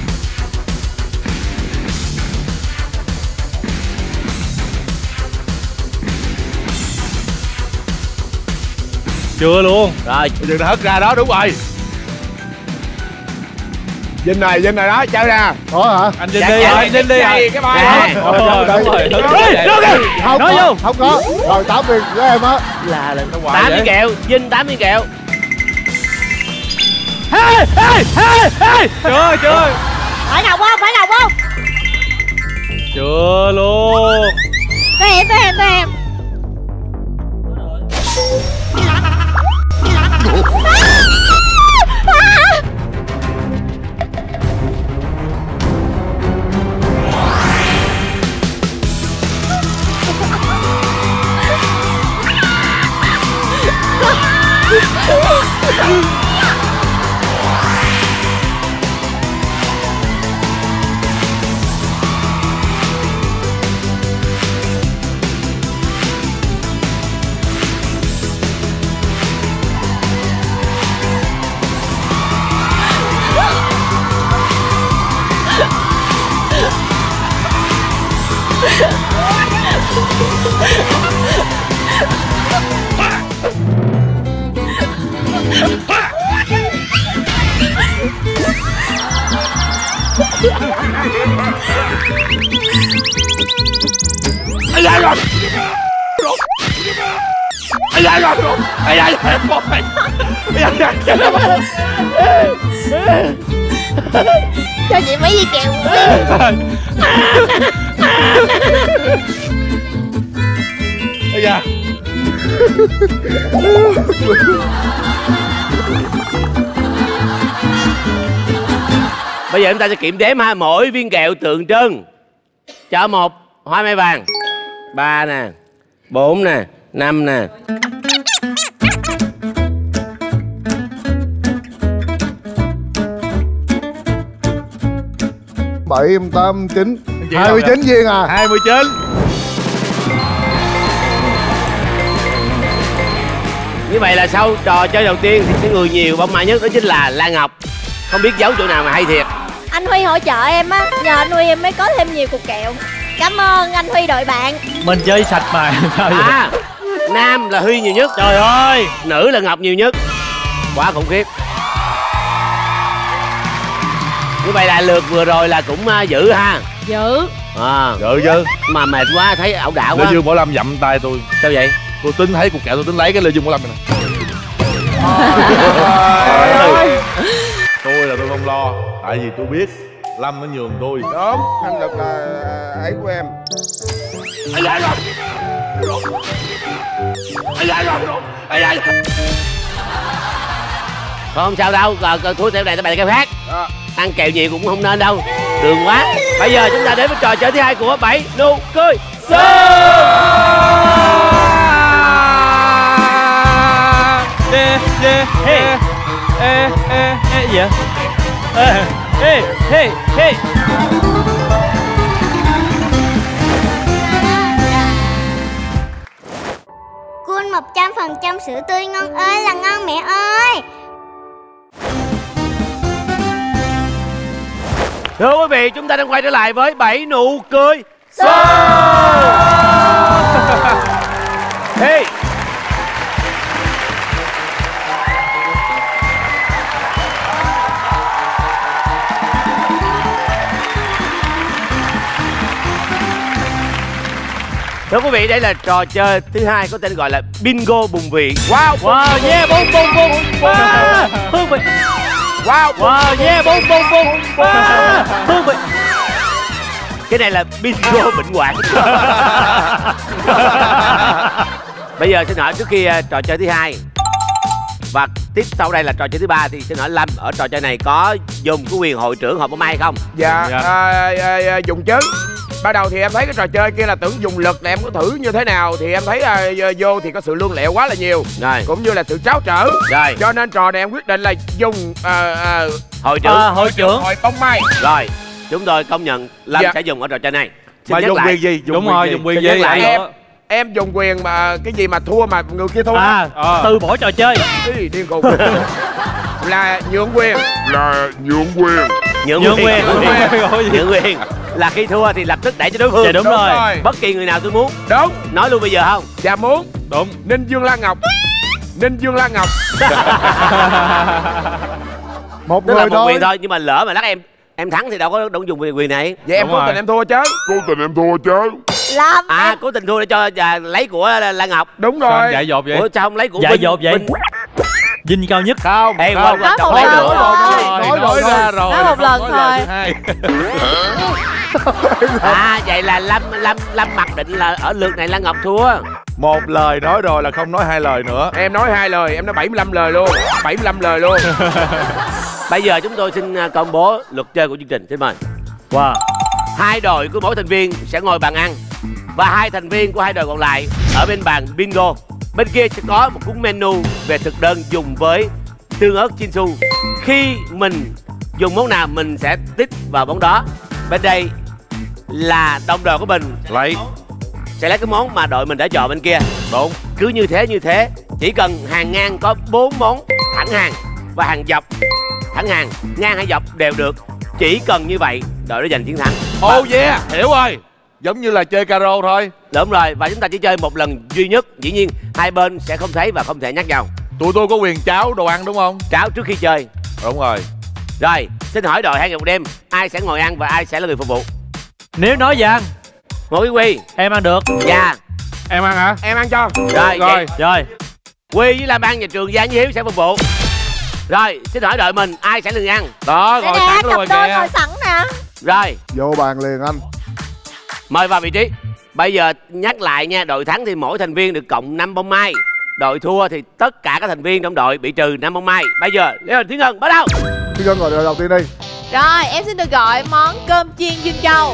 Chưa luôn. Rồi, Bây giờ hất ra đó, đúng rồi. Vinh này, Vinh này đó, chơi nè. Có hả? Anh Vinh Dạ, đi, dạ, anh Vinh đi. Cái cái bài Nè. đó. Đúng rồi, đúng rồi. Đúng rồi. Ê, đâu kìa. Không Nói có, vô. không có. Rồi tám viên của em á. là là Nó hoài tám vậy? viên kẹo. Vinh tám viên kẹo. Hey, hey, hey, hey. Chưa, chưa. Phải nào không? Phải nào không? Chưa luôn. Tới em, tới em, tới em. Ây da rồi. Ây da rồi. Ây da rồi. Ây da rồi. Cho chị mấy viên kẹo. Ây da. Bây giờ chúng ta sẽ kiểm đếm ha, mỗi viên kẹo tượng trưng cho một hoa mai vàng. Ba nè, bốn nè, năm nè. Bảy, tám, chín. Chị Hai mươi đâu chín viên à. hai mươi chín. Như vậy là sau trò chơi đầu tiên thì cái người nhiều bông mai nhất đó chính là Lan Ngọc. Không biết giấu chỗ nào mà hay thiệt. Anh Huy hỗ trợ em á. Nhờ anh Huy em mới có thêm nhiều cục kẹo. Cảm ơn anh Huy đội bạn. Mình chơi sạch mà. Sao vậy? À, nam là Huy nhiều nhất. Trời ơi. Nữ là Ngọc nhiều nhất. Quá khủng khiếp. Như vậy là lượt vừa rồi là cũng uh, giữ ha. Giữ. À, Được chứ. mà mệt quá, thấy ẩu đả Lê quá. Dương Bảo Lâm dậm tay tôi. Sao vậy? Tôi tính thấy cục kẹo tôi tính lấy cái Lê Dương Bảo Lâm này nè. Tôi là tôi không lo. Tại vì tôi biết Lâm nó nhường tôi. Đúng, anh Lực là ấy của em. Ây da rồi. Ây da rồi. Ây da rồi. Không sao đâu, rồi coi thua theo này tới bài cái khác. Đó. Ăn kẹo nhiều cũng không nên đâu, đường quá. Bây giờ chúng ta đến với trò chơi thứ hai của bảy nụ cười sơn. ê, ê, ê, ê, ê, ê, gì vậy? Ê, ê, ê, ê. Cool một trăm phần trăm sữa tươi ngon ơi là ngon mẹ ơi. Thưa quý vị, chúng ta đang quay trở lại với bảy nụ cười show. Hey. Thưa quý vị, đây là trò chơi thứ hai có tên gọi là bingo bùng vị. Wow, wow, yeah, bùng bùng bùng. Wow, hương vị. Wow, wow, yeah, bùng bùng bùng. Wow, hương vị. Cái này là bingo bệnh hoạn. Bây giờ xin hỏi trước khi uh, trò chơi thứ hai và tiếp sau đây là trò chơi thứ ba thì xin hỏi Lâm, ở trò chơi này có dùng cái quyền hội trưởng hộp bóng may không? Dạ, dạ. À, à, à, dùng chứ. Ban đầu thì em thấy cái trò chơi kia là tưởng dùng lực để em có thử như thế nào thì em thấy à, vô thì có sự lương lẹo quá là nhiều, rồi. Cũng như là sự tráo trở, rồi. Cho nên trò này em quyết định là dùng à, à, hội trưởng, à, hội trưởng hội bóng may. Rồi, chúng tôi công nhận Lâm dạ. sẽ dùng ở trò chơi này. Xin mà dùng lại. quyền gì? Dùng đúng quyền rồi, gì? dùng quyền gì? gì? Lại em, em dùng quyền mà cái gì mà thua mà người kia thua. À, à. từ bỏ trò chơi. Ý, điên khùng. Là nhượng quyền. Là nhượng quyền. Nhượng, nhượng quyền. quyền. Nhượng quyền. Là khi thua thì lập tức đẩy cho đối phương. Dạ đúng, đúng rồi. rồi. Bất kỳ người nào tôi muốn. Đúng. Nói luôn bây giờ không? Dạ muốn. Đúng. Ninh Dương Lan Ngọc. Ninh Dương Lan Ngọc. Một Tức người là một thôi. quyền thôi, nhưng mà lỡ mà lắc em em thắng thì đâu có đâu dùng quyền quyền này. Vậy em cố tình em thua chứ. Cố tình em thua chứ. Lâm. À, cố tình thua để cho à, lấy của Lan Ngọc. Đúng Sao rồi. anh dại dột vậy? Ủa sao không lấy của Dại Vinh? dột vậy? Vinh. Vinh cao nhất. Không. Ê, không. quên, quên, Nói đâu một lấy lần được. thôi. Nói rồi ra rồi. Nói một lần nói thôi. lời thứ hai. À, vậy là Lâm Lâm Lâm mặc định là ở lượt này Lan Ngọc thua. Một lời nói rồi là không nói hai lời nữa. Em nói hai lời, em nói bảy mươi lăm lời luôn. bảy mươi lăm lời luôn. Bây giờ chúng tôi xin à, công bố luật chơi của chương trình, xin mời. Wow. Hai đội của mỗi thành viên sẽ ngồi bàn ăn và hai thành viên của hai đội còn lại ở bên bàn bingo. Bên kia sẽ có một cuốn menu về thực đơn dùng với tương ớt Chinsu. Khi mình dùng món nào mình sẽ tích vào món đó. Bên đây là đồng đội của mình Lấy. sẽ lấy cái món mà đội mình đã chọn bên kia. Đúng. Cứ như thế như thế. Chỉ cần hàng ngang có bốn món thẳng hàng và hàng dọc thẳng hàng, ngang hay dọc đều được. Chỉ cần như vậy đội đó giành chiến thắng. Oh yeah, hiểu rồi. Giống như là chơi caro thôi. Đúng rồi, và chúng ta chỉ chơi một lần duy nhất. Dĩ nhiên hai bên sẽ không thấy và không thể nhắc nhau. Tụi tôi có quyền cháo đồ ăn đúng không? Cháo trước khi chơi. Đúng rồi. Rồi, xin hỏi đội hai ngày một đêm, ai sẽ ngồi ăn và ai sẽ là người phục vụ? Nếu nói về ăn, Ngồi cái Quy. em ăn được. Dạ. Em ăn hả? Em ăn cho. Rồi, Rồi, vậy rồi. Quy với Lam An và Trường Gia với Hiếu sẽ phục vụ. Rồi, xin hỏi đội mình ai sẽ là người ăn? Đó, Đây ngồi nè, sẵn luôn cặp rồi đôi kìa. ngồi sẵn nè. Rồi, Vô bàn liền anh. mời vào vị trí. Bây giờ nhắc lại nha, đội thắng thì mỗi thành viên được cộng năm bông mai. Đội thua thì tất cả các thành viên trong đội bị trừ năm bông mai. Bây giờ Lê Huỳnh Thúy Ngân bắt đầu. Thúy Ngân ngồi đầu tiên đi. Rồi, em xin được gọi món cơm chiên Dương Châu.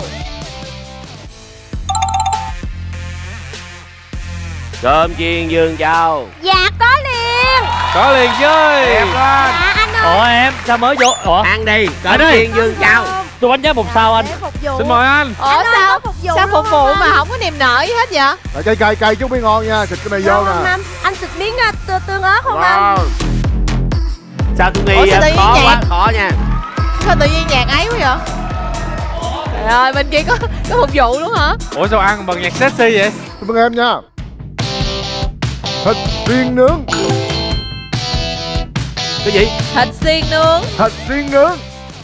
Cơm chiên Dương Châu. Dạ có liền. Có liền chơi. Em lên. Dạ anh ơi. Ủa em, sao mới vô? Ủa, Ăn đi, Ăn cơm đi. chiên Dương Châu. tôi bánh giá một sao anh. Để phục vụ. Xin mời anh. Ủa Anh ơi, sao? có phục vụ Sao luôn phục vụ không mà anh? không có niềm nở gì hết vậy? Lại cay cay cay chút mới ngon nha. Xịt cái này vô Không, không, nè. anh, anh xịt miếng uh, tương, tương ớt không Wow. anh? Sao tôi Ủa, nghĩ sao tự nhiên khó vậy? quá, khó nha. Sao tự nhiên nhạc ấy quá vậy? Trời ơi, bên kia có có phục vụ luôn hả? Ủa sao ăn bằng nhạc sexy vậy? Cảm ơn em nha. Thịt xiên nướng. Cái gì? Thịt xiên nướng. Thịt xiên nướng.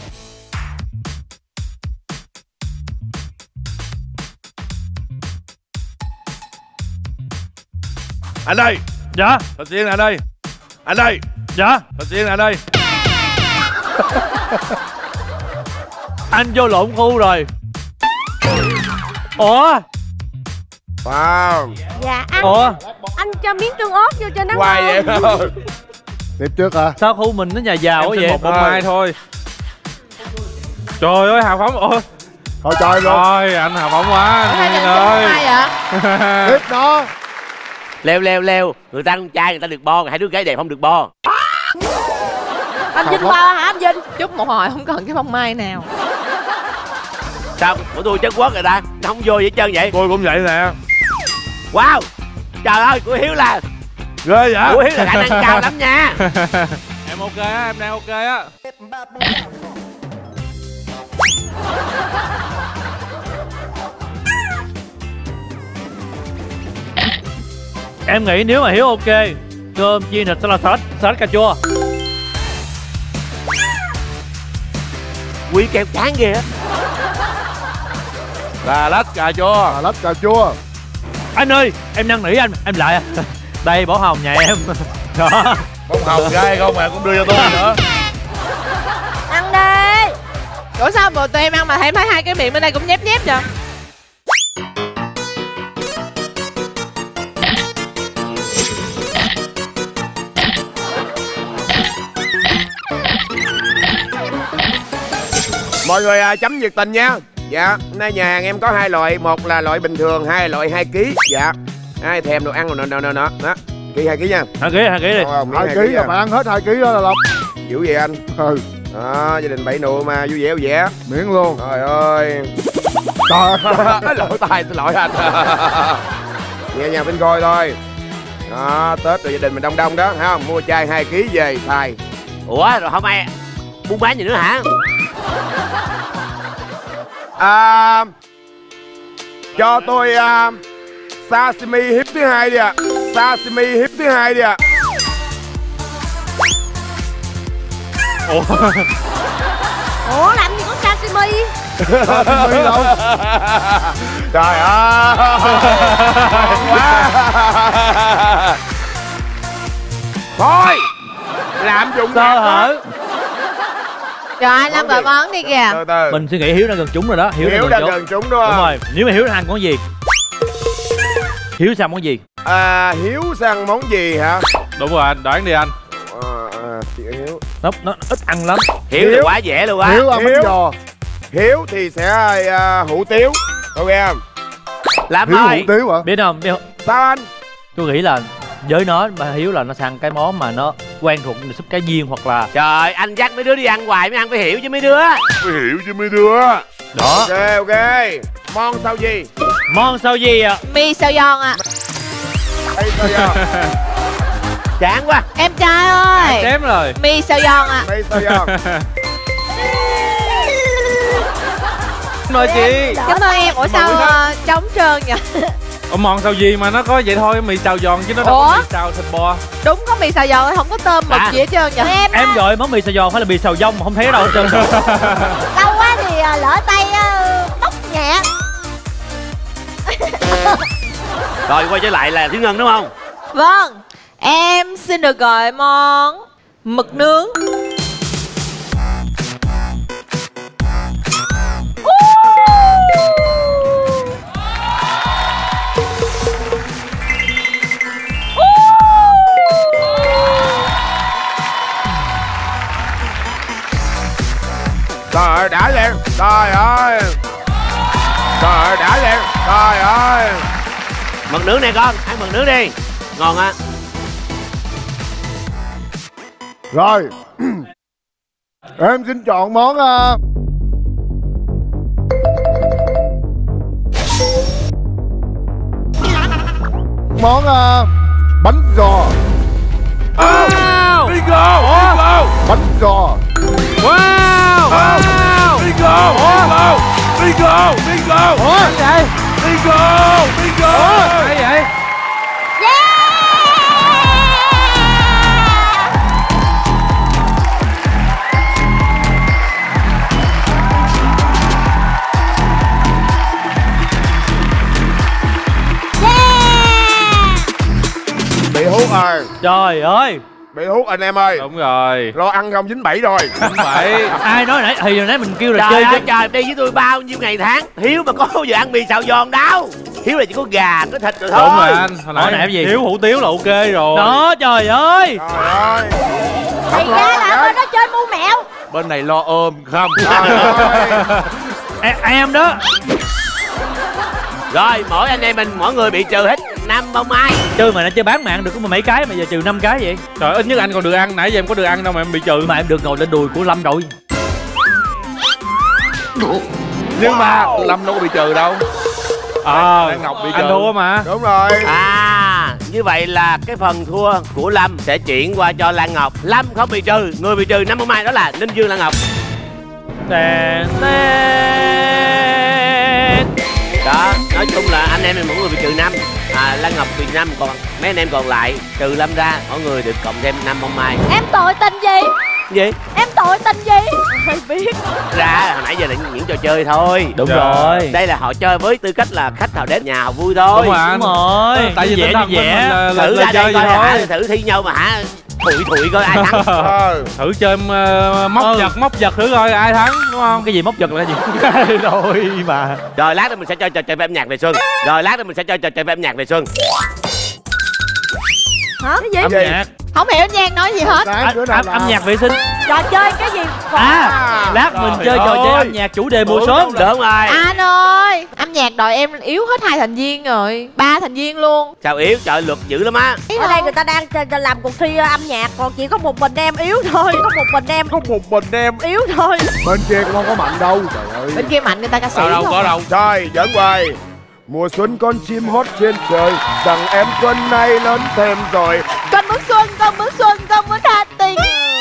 Anh ơi. Dạ. Thịt xiên anh ơi. Anh ơi. Dạ. Thịt xiên anh ơi. Anh vô lộn khu rồi. Ủa. Wow. Dạ anh. Ủa. Anh cho miếng tương ớt vô cho nó Hoài vậy ngon. thôi. Tiếp trước hả? Sao khu mình nó nhà giàu Em quá xin vậy? một bông mai thôi. Trời ơi hào phóng. Ôi. Thôi trời luôn. Rồi anh hào phóng quá Hai anh lần Nguyên cho ơi. ai vậy? Tiếp đó. Leo leo leo. Người ta con trai người ta được bo, hai đứa gái đẹp không được bo. Anh Vinh bo hả anh Vinh? Chúc một hồi không cần cái bông mai nào. Sao? Của tôi chất quốc rồi ta. Nó không vô gì hết trơn vậy. Tôi cũng vậy nè. Wow. Trời ơi, của Hiếu là ghê vậy? Của Hiếu là khả năng cao lắm nha. Em ok á, em đang ok á. Em nghĩ nếu mà Hiếu ok, cơm chiên thịt sẽ là salad, salad cà chua. Quý keo chán ghê á. Là lách cà chua. Là lách cà chua. Anh ơi, em năn nỉ anh, em lại à. Đây bỏ hồng nhà em. Đó. Bông hồng gai không mà cũng đưa cho tôi nữa. Ăn đi. Ủa sao bộ tụi em ăn mà em thấy hai cái miệng bên đây cũng nhép nhép vậy? Mọi người à, chấm nhiệt tình nha. Dạ, hôm nay nhà hàng em có hai loại, một là loại bình thường, hai là loại hai ký. Dạ. Ai thèm đồ ăn rồi nè nè nè. Đó. Ký hai ký nha. Hai ký, hai ký đi. Không, hai ký là phải ăn hết hai ký đó là Lộc. Dữ vậy anh. Ừ. Đó, gia đình bảy nụ mà vui vẻ vui vẻ. Miễn luôn. Trời ơi. Trời. Lỗi tay, xin lỗi anh. Nhẹ nhàng bên coi thôi. Đó, Tết rồi gia đình mình đông đông đó, thấy không? Mua chai hai ký về xài. Ủa rồi không ai buôn bán gì nữa hả? À, cho tôi uh, sashimi hiếp thứ hai đi ạ. À. Sashimi hiếp thứ hai đi ạ. À. Ủa? Ủa làm gì có sashimi? Sashimi đâu? Trời ơi. Ngon quá. Thôi làm dụng sơ hở. Rồi anh Lâm gọi món đi kìa. Từ từ. Mình suy nghĩ Hiếu đang gần trúng rồi đó. Hiếu, Hiếu đang gần trúng đúng không? Đúng rồi. Nếu mà Hiếu ăn món gì? Hiếu sang món gì? À, Hiếu sang món gì hả? Đúng rồi anh, đoán đi anh. À, à, chị Hiếu. Nó, nó ít ăn lắm. Hiếu, Hiếu thì quá dễ luôn á. Hiếu ăn bánh giò. Hiếu thì sẽ uh, hủ tiếu. Ok không? Làm Hiếu thôi. hủ tiếu hả? Biết không? Biết không? Sao anh? Tôi nghĩ là với nó mà Hiếu là nó sang cái món mà nó quen thuộc như súp cá viên hoặc là trời anh dắt mấy đứa đi ăn hoài mới ăn phải hiểu chứ mấy đứa. Phải hiểu chứ mấy đứa. Đó. Ok ok. Món sao gì? Món sao gì ạ? À? Mì xào giòn ạ. À. Sao giòn? Chán quá. Em trai ơi. Chém rồi. Mì xào giòn ạ. À. Mì xào giòn. Mời chị. Cảm ơn em. Ủa sao uh, trống trơn vậy? Ủa món sao gì mà nó có vậy thôi, mì xào giòn chứ nó đâu có mì xào thịt bò. Đúng có mì xào giòn, không có tôm mực à. gì hết trơn vậy. Em, em gọi món mì xào giòn phải là mì xào dông mà không thấy đâu hết trơn. Lâu quá thì lỡ tay bóc nhẹ. Rồi quay trở lại là Thúy Ngân đúng không? Vâng. Em xin được gọi món mực nướng. Trời ơi đã lên. Trời ơi. Trời ơi đã lên. Trời ơi. Mực nướng này con, ăn mực nướng đi. Ngon á. Rồi. Em xin chọn món uh... món uh... bánh giò. Wow. Bingo. Bingo. Bánh giò. Wow. Wow. Bingo. Bingo. Bingo. Bingo. Ủa vậy? Bingo. Bingo. Ủa vậy vậy? Bị hút rồi. Trời ơi. Bị hút anh em ơi. Đúng rồi. Lo ăn không dính bẫy rồi. Dính bẫy. Ai nói nãy thì nãy mình kêu là trời chơi ơi, chứ. trời đi với tôi bao nhiêu ngày tháng. Hiếu mà có bao giờ ăn mì xào giòn đâu. Hiếu là chỉ có gà, có thịt rồi thôi. Đúng rồi anh. Hồi nãy, Hồi nãy gì? Hiếu hủ tiếu là ok rồi. Đó trời ơi. Trời ơi. Thì ra là bên đó chơi mu mẹo. Bên này lo ôm không. em, em đó. Rồi mỗi anh em mình mỗi người bị trừ hết năm bông mai. Chơi mà nó chơi bán mạng được có mà mấy cái mà giờ trừ năm cái vậy. Trời, ít nhất anh còn được ăn. Nãy giờ em có được ăn đâu mà em bị trừ. Mà em được ngồi lên đùi của Lâm rồi. Nhưng mà Lâm đâu có bị trừ đâu. Ờ à, Ngọc bị anh trừ. thua mà. Đúng rồi. À, như vậy là cái phần thua của Lâm sẽ chuyển qua cho Lan Ngọc. Lâm không bị trừ, người bị trừ năm bông mai đó là Ninh Dương, Lan Ngọc. Tè, tè. Đó, nói chung là anh em mình mỗi người bị trừ năm. À, Lan Ngọc bị năm, còn mấy anh em còn lại trừ Lâm ra, mỗi người được cộng thêm năm bông mai. Em tội tình gì? Gì? Em tội tình gì? Phải biết. Ra hồi nãy giờ là những trò chơi thôi. Đúng Trời. rồi. Đây là họ chơi với tư cách là khách nào đến nhà họ vui thôi. Đúng rồi anh. Đúng rồi. Tại vì dễ tinh thần dễ. mình là, thử là, ra là đây coi thôi. hả, thử thi nhau mà hả, thụi thụi coi ai thắng. ờ. Thử chơi uh, móc ừ. giật móc giật thử coi ai thắng, đúng không? Cái gì móc giật là cái gì? Rồi mà. Rồi lát nữa mình sẽ chơi trò chơi về âm nhạc về Xuân. Rồi lát nữa mình sẽ chơi trò chơi về âm nhạc về Xuân. Hả? Cái gì? Âm nhạc. Không hiểu nhạc nói gì hết. À, âm, âm nhạc vệ sinh. Trò chơi cái gì? À, lát mình chơi trò chơi âm nhạc chủ đề mùa sớm. Đúng rồi. Anh ơi, âm nhạc đội em yếu hết hai thành viên rồi, ba thành viên luôn. Sao yếu? Trời, luật dữ lắm á. Ở đây người ta đang làm cuộc thi âm nhạc, còn chỉ có một mình em yếu thôi. Có một mình em. Có một mình em yếu thôi. Bên kia cũng không có mạnh đâu. Trời ơi. Bên kia mạnh người ta ca sĩ. Đâu đâu có đâu. Rồi, dẫn hoài. Mùa xuân con chim hót trên trời, rằng em xuân nay lớn thêm rồi. Con muốn xuân, con muốn xuân, con muốn tha tình.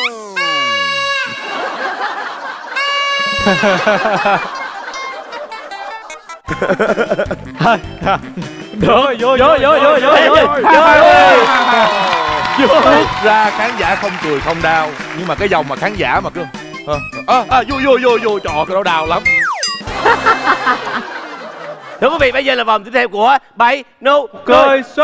Vô vô vô vô vô vô vô. Rút ra khán giả không cười không đau, nhưng mà cái dòng mà khán giả mà cứ à, à, à, vô vô vô vô trò cái đó đau lắm. Thưa quý vị, bây giờ là vòng tiếp theo của bảy nụ Cười xuân.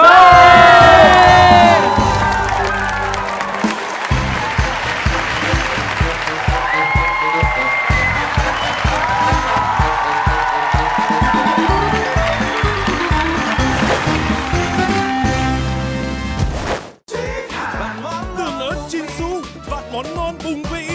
Tường ớt chín xu, vạt món ngon bùng vị.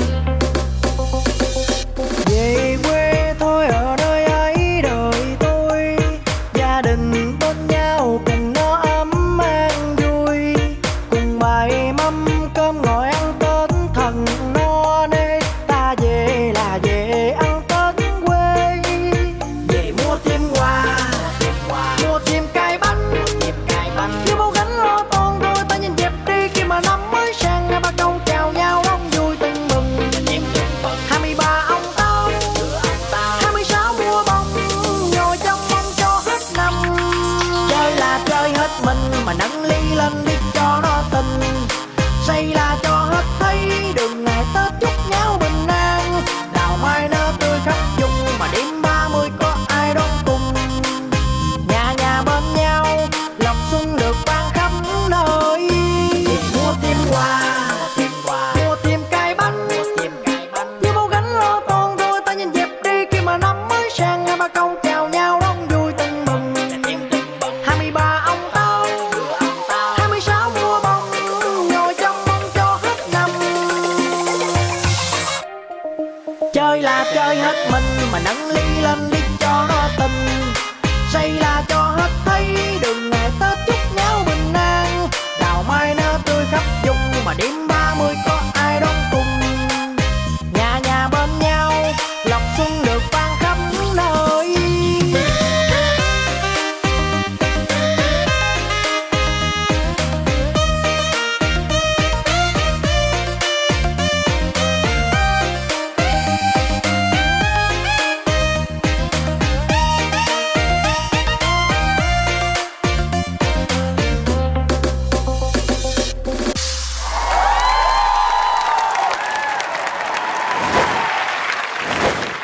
Về quê thôi ở nơi ấy đời tôi.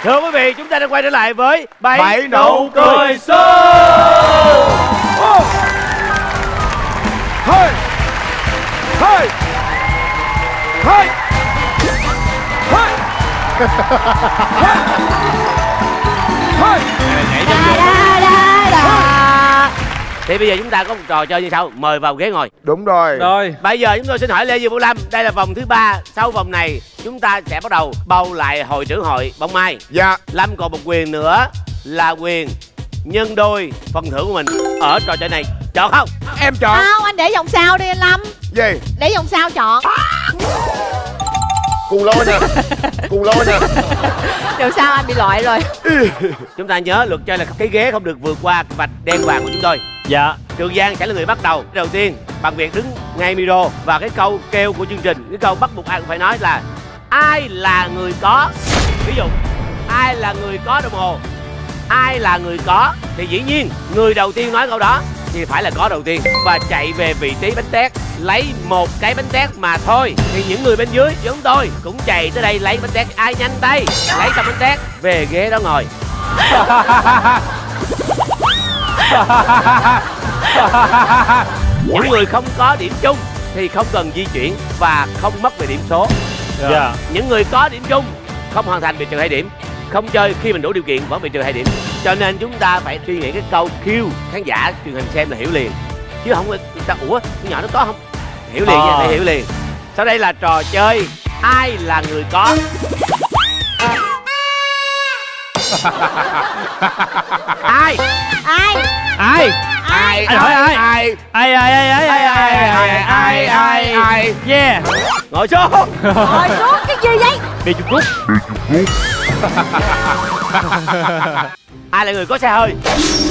Thưa quý vị, chúng ta đang quay trở lại với bảy, Bảy nụ nụ cười cười show. Hơi Hơi Hơi Hơi Hơi Nhảy Thì bây giờ chúng ta có một trò chơi như sau. Mời vào ghế ngồi. Đúng rồi. Rồi. Bây giờ chúng tôi xin hỏi Lê Duy Vũ Lâm. Đây là vòng thứ ba. Sau vòng này chúng ta sẽ bắt đầu bầu lại hội trưởng hội bông mai. Dạ. Lâm còn một quyền nữa là quyền nhân đôi phần thưởng của mình ở trò chơi này. Chọn không? Em chọn. Không, anh để vòng sau đi anh Lâm. Gì? Để vòng sau chọn. Cùng lôi nè. Cùng lôi nè. Vòng sau anh bị loại rồi. Chúng ta nhớ luật chơi là cái ghế không được vượt qua vạch đen vàng của chúng tôi. Dạ. Trường Giang sẽ là người bắt đầu. Đầu tiên bằng việc đứng ngay micro và cái câu kêu của chương trình, cái câu bắt buộc ai cũng phải nói là ai là người có. Ví dụ ai là người có đồng hồ, ai là người có, thì dĩ nhiên người đầu tiên nói câu đó thì phải là có đầu tiên và chạy về vị trí bánh tét lấy một cái bánh tét mà thôi. Thì những người bên dưới chúng tôi cũng chạy tới đây lấy bánh tét. Ai nhanh tay lấy xong bánh tét về ghế đó ngồi. Những người không có điểm chung thì không cần di chuyển và không mất về điểm số. Dạ. Yeah. Những người có điểm chung không hoàn thành bị trừ hai điểm, không chơi khi mình đủ điều kiện vẫn bị trừ hai điểm. Cho nên chúng ta phải suy nghĩ cái câu kêu khán giả truyền hình xem là hiểu liền, chứ không người ta ủa con nhỏ nó có không hiểu liền nha, phải hiểu liền. Sau đây là trò chơi ai là người có. Ai? Ai? Ai? Ai? Anh hỏi ai? Ai? Ai ai ai ai ai ai ai ai ai ai. Yeah. Ngồi xuống. Ngồi xuống cái gì vậy? Đi chụp rút. Ai là người có xe hơi?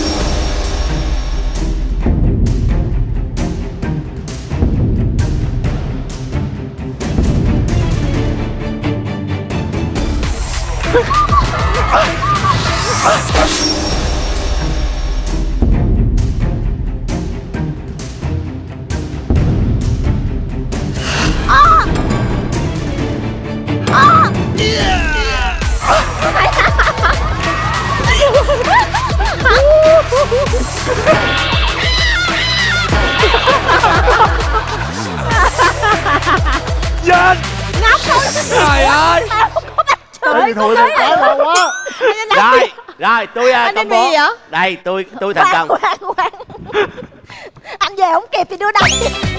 Dân Ngốc thôi. Trời ơi. Cái gì thôi đâu có đâu quá. Rồi, rồi tôi Anh công định bố. gì vậy? Đây tôi tôi thành công. Khoan, khoan. Anh về không kịp thì đưa đằng.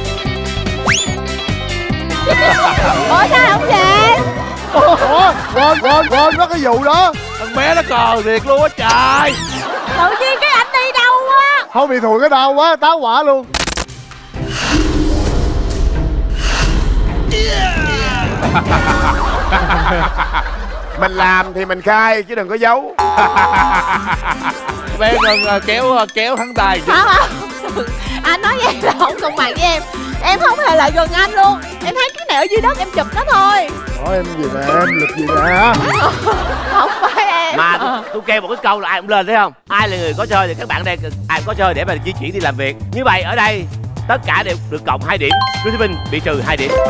Ủa sao không về? Ủa, quên quên quên mất cái vụ đó. Thằng bé nó cờ thiệt luôn á trời. Tự nhiên cái anh đi đâu á? Không bị thùi cái đau quá, táo hỏa luôn. Mình làm thì mình khai chứ đừng có giấu. Bé còn kéo kéo thắng tài chứ. Không không. Anh nói vậy là không công bằng với em. Em không hề lại gần anh luôn. Em thấy cái này ở dưới đất em chụp nó thôi. Hỏi em gì nè, em lực gì nè. Không phải em. Mà tôi, tôi kêu một cái câu là ai cũng lên thấy không? Ai là người có chơi thì các bạn đây ai có chơi để mà di chuyển đi làm việc. Như vậy ở đây tất cả đều được cộng hai điểm. Trương Thúy Vinh bị trừ hai điểm.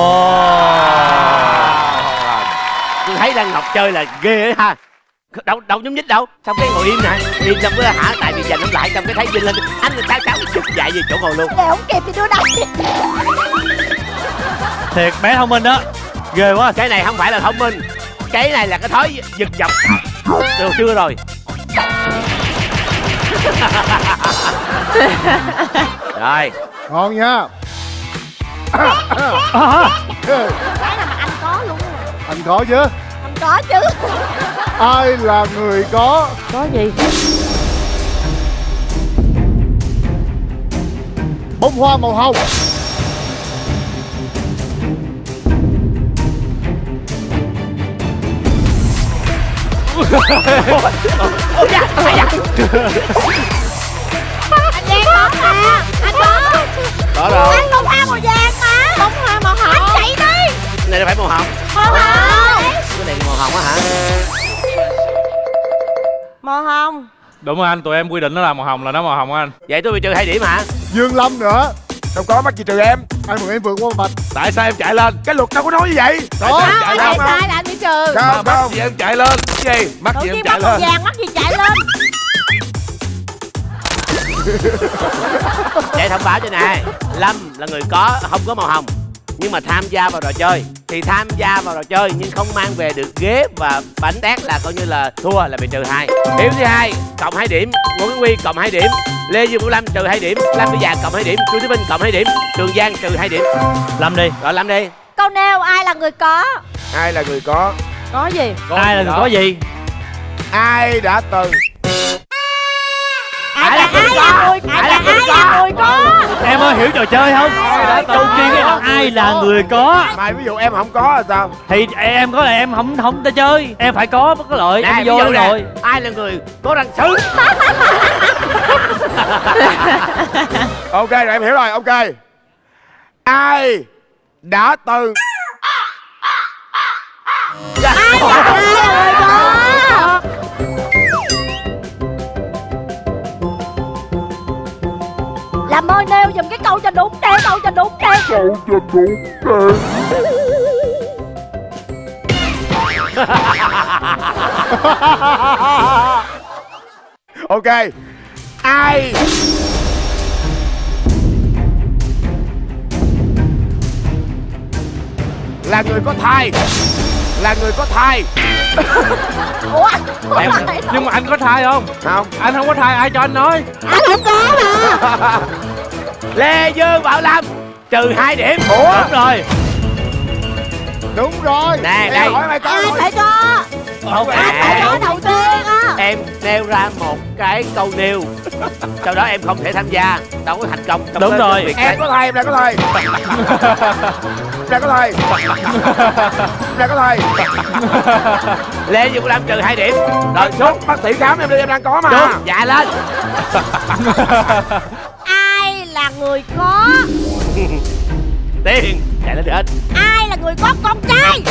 Tôi thấy Lan Ngọc chơi là ghê ấy ha. Đâu đâu nhúc nhích đâu. Xong cái ngồi im nè. Im xong cái hả tại vì giành không lại xong cái thấy Vinh lên. Anh người ta sao chụp dạy về chỗ ngồi luôn. Về không kịp thì đưa đằng. Thiệt bé thông minh đó. Ghê quá. Cái này không phải là thông minh. Cái này là cái thói giật dọc từ xưa rồi. Rồi. Ngon nha. Cái nào mà anh có luôn. Anh có chứ. Anh có chứ. Ai là người có? Có gì? Bông hoa màu hồng. Ôi da, ai da. Anh Giang có mà. Anh có. Có đâu. Anh bông hoa màu vàng mà. Bông hoa màu hồng. Anh chạy đi. Này là phải màu hồng. Màu hồng. Cái này màu hồng á hả? Màu hồng. Đúng rồi anh, tụi em quy định nó là màu hồng là nó màu hồng anh. Vậy tôi bị trừ hai điểm hả? Dương Lâm nữa. Đâu có mắc gì trừ em. Ai mà em vượt qua bạch. Tại sao em chạy lên? Cái luật đâu có nói như vậy. Đó. Anh chạy sai là anh bị trừ. trừ. Không, Mắt không. gì em chạy lên. Cái gì? Mắt Tự gì em nhiên chạy bắt màu lên. vàng, mắt gì chạy lên. Để thông báo cho nè, Lâm là người có không có màu hồng, nhưng mà tham gia vào trò chơi thì tham gia vào trò chơi nhưng không mang về được ghế và bánh tét là coi như là thua, là bị trừ hai. Hiếu thứ hai cộng hai điểm, Ngô Kiến Huy cộng hai điểm, Lê Dương Vũ Lâm trừ hai điểm, Lâm Vĩ Dạ cộng hai điểm, Chu Thế Vinh cộng hai điểm, Trường Giang trừ hai điểm. Lâm đi. Rồi Lâm đi. Câu nêu ai là người có? Ai là người có? Có gì? Có ai là người có gì? Ai đã từng? Ai là ai là người ai là ai là người có? Em ơi, hiểu trò chơi không? Câu kia cái đó ai là người có. Mày ví dụ em không có là sao? Thì em có là em không không ta chơi. Em phải có có lợi, Nè, em ví vô dụ nè, rồi. ai là người có răng sứ? Ok rồi, em hiểu rồi. Ok. Ai đã từng? Ai là ai là người có? Làm ơi nêu dùm cái câu cho đúng đi, câu cho đúng đi. Câu cho đúng đi. Ok. Ai là người có thai? Là người có thai. Ủa? Em, nhưng mà anh có thai không? Không. Anh không có thai, ai cho anh nói? Anh không có mà. Lê Dương Bảo Lâm trừ hai điểm. Ủa? Đúng rồi. Đúng rồi. Nè Em đây, hỏi mày có Ai rồi. phải có? Không Ai phải có đầu tiên á? em nêu ra một cái câu nêu, sau đó em không thể tham gia, đâu có thành công trong Đúng cái- rồi. cái việc Em đấy. có thai, em đang có thai. Em đang có thai. Em đang có thai. Lê Dương Bảo Lâm trừ hai điểm. Rồi xuống. Bác sĩ khám em đi, em đang có mà. Xuống, dạ lên. Ai là người có? Tiền, chạy lên hết. Ai là người có con trai?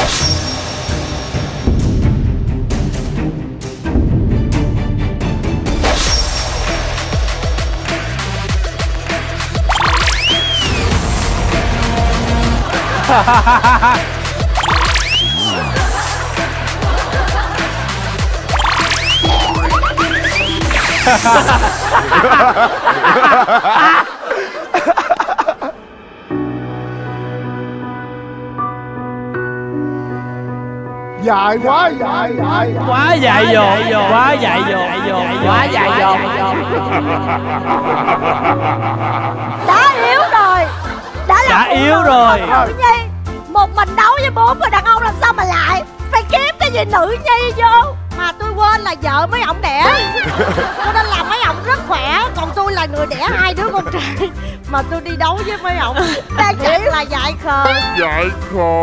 Dài quá, dài, dài. Quá dại dột, quá dại dột, Quá dài dồn. Đã yếu rồi. Đã là Đã phụ yếu nữ rồi. không nữ nhi. Một mình đấu với bốn người đàn ông làm sao mà lại? Phải kiếm cái gì nữ nhi vô. Mà tôi quên là vợ mấy ổng đẻ. Cho nên là mấy ổng rất khỏe. Còn tôi là người đẻ hai đứa con trai. Mà tôi đi đấu với mấy ổng. Đang chạy là dại khờ. Dại khờ.